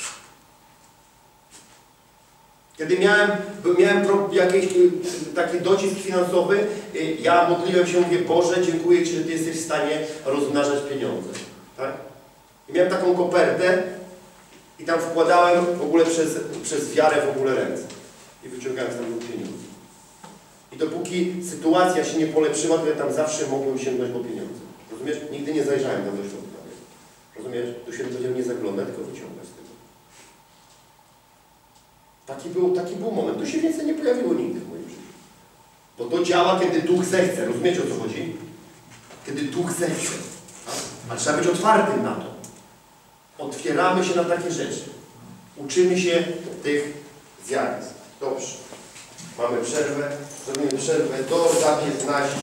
[SPEAKER 2] Kiedy miałem jakiś taki docisk finansowy, ja modliłem się, mówię, Boże, dziękuję Ci, że Ty jesteś w stanie rozmnażać pieniądze. Tak? I miałem taką kopertę i tam wkładałem w ogóle przez wiarę w ogóle ręce. I wyciągałem tam pieniądze. I dopóki sytuacja się nie polepszyła, to ja tam zawsze mogłem sięgnąć po pieniądze. Rozumiesz? Nigdy nie zajrzałem tam do środka. Rozumiesz? Tu się powiedział nie zaglądać, tylko wyciągać z tego. Taki był moment. To się więcej nie pojawiło nigdy w moim życiu. Bo to działa, kiedy Duch zechce. Rozumiecie, o co chodzi? Kiedy Duch zechce. A trzeba być otwartym na to. Otwieramy się na takie rzeczy. Uczymy się tych zjawisk. Dobrze. Mamy przerwę. Zrobimy przerwę do za 15.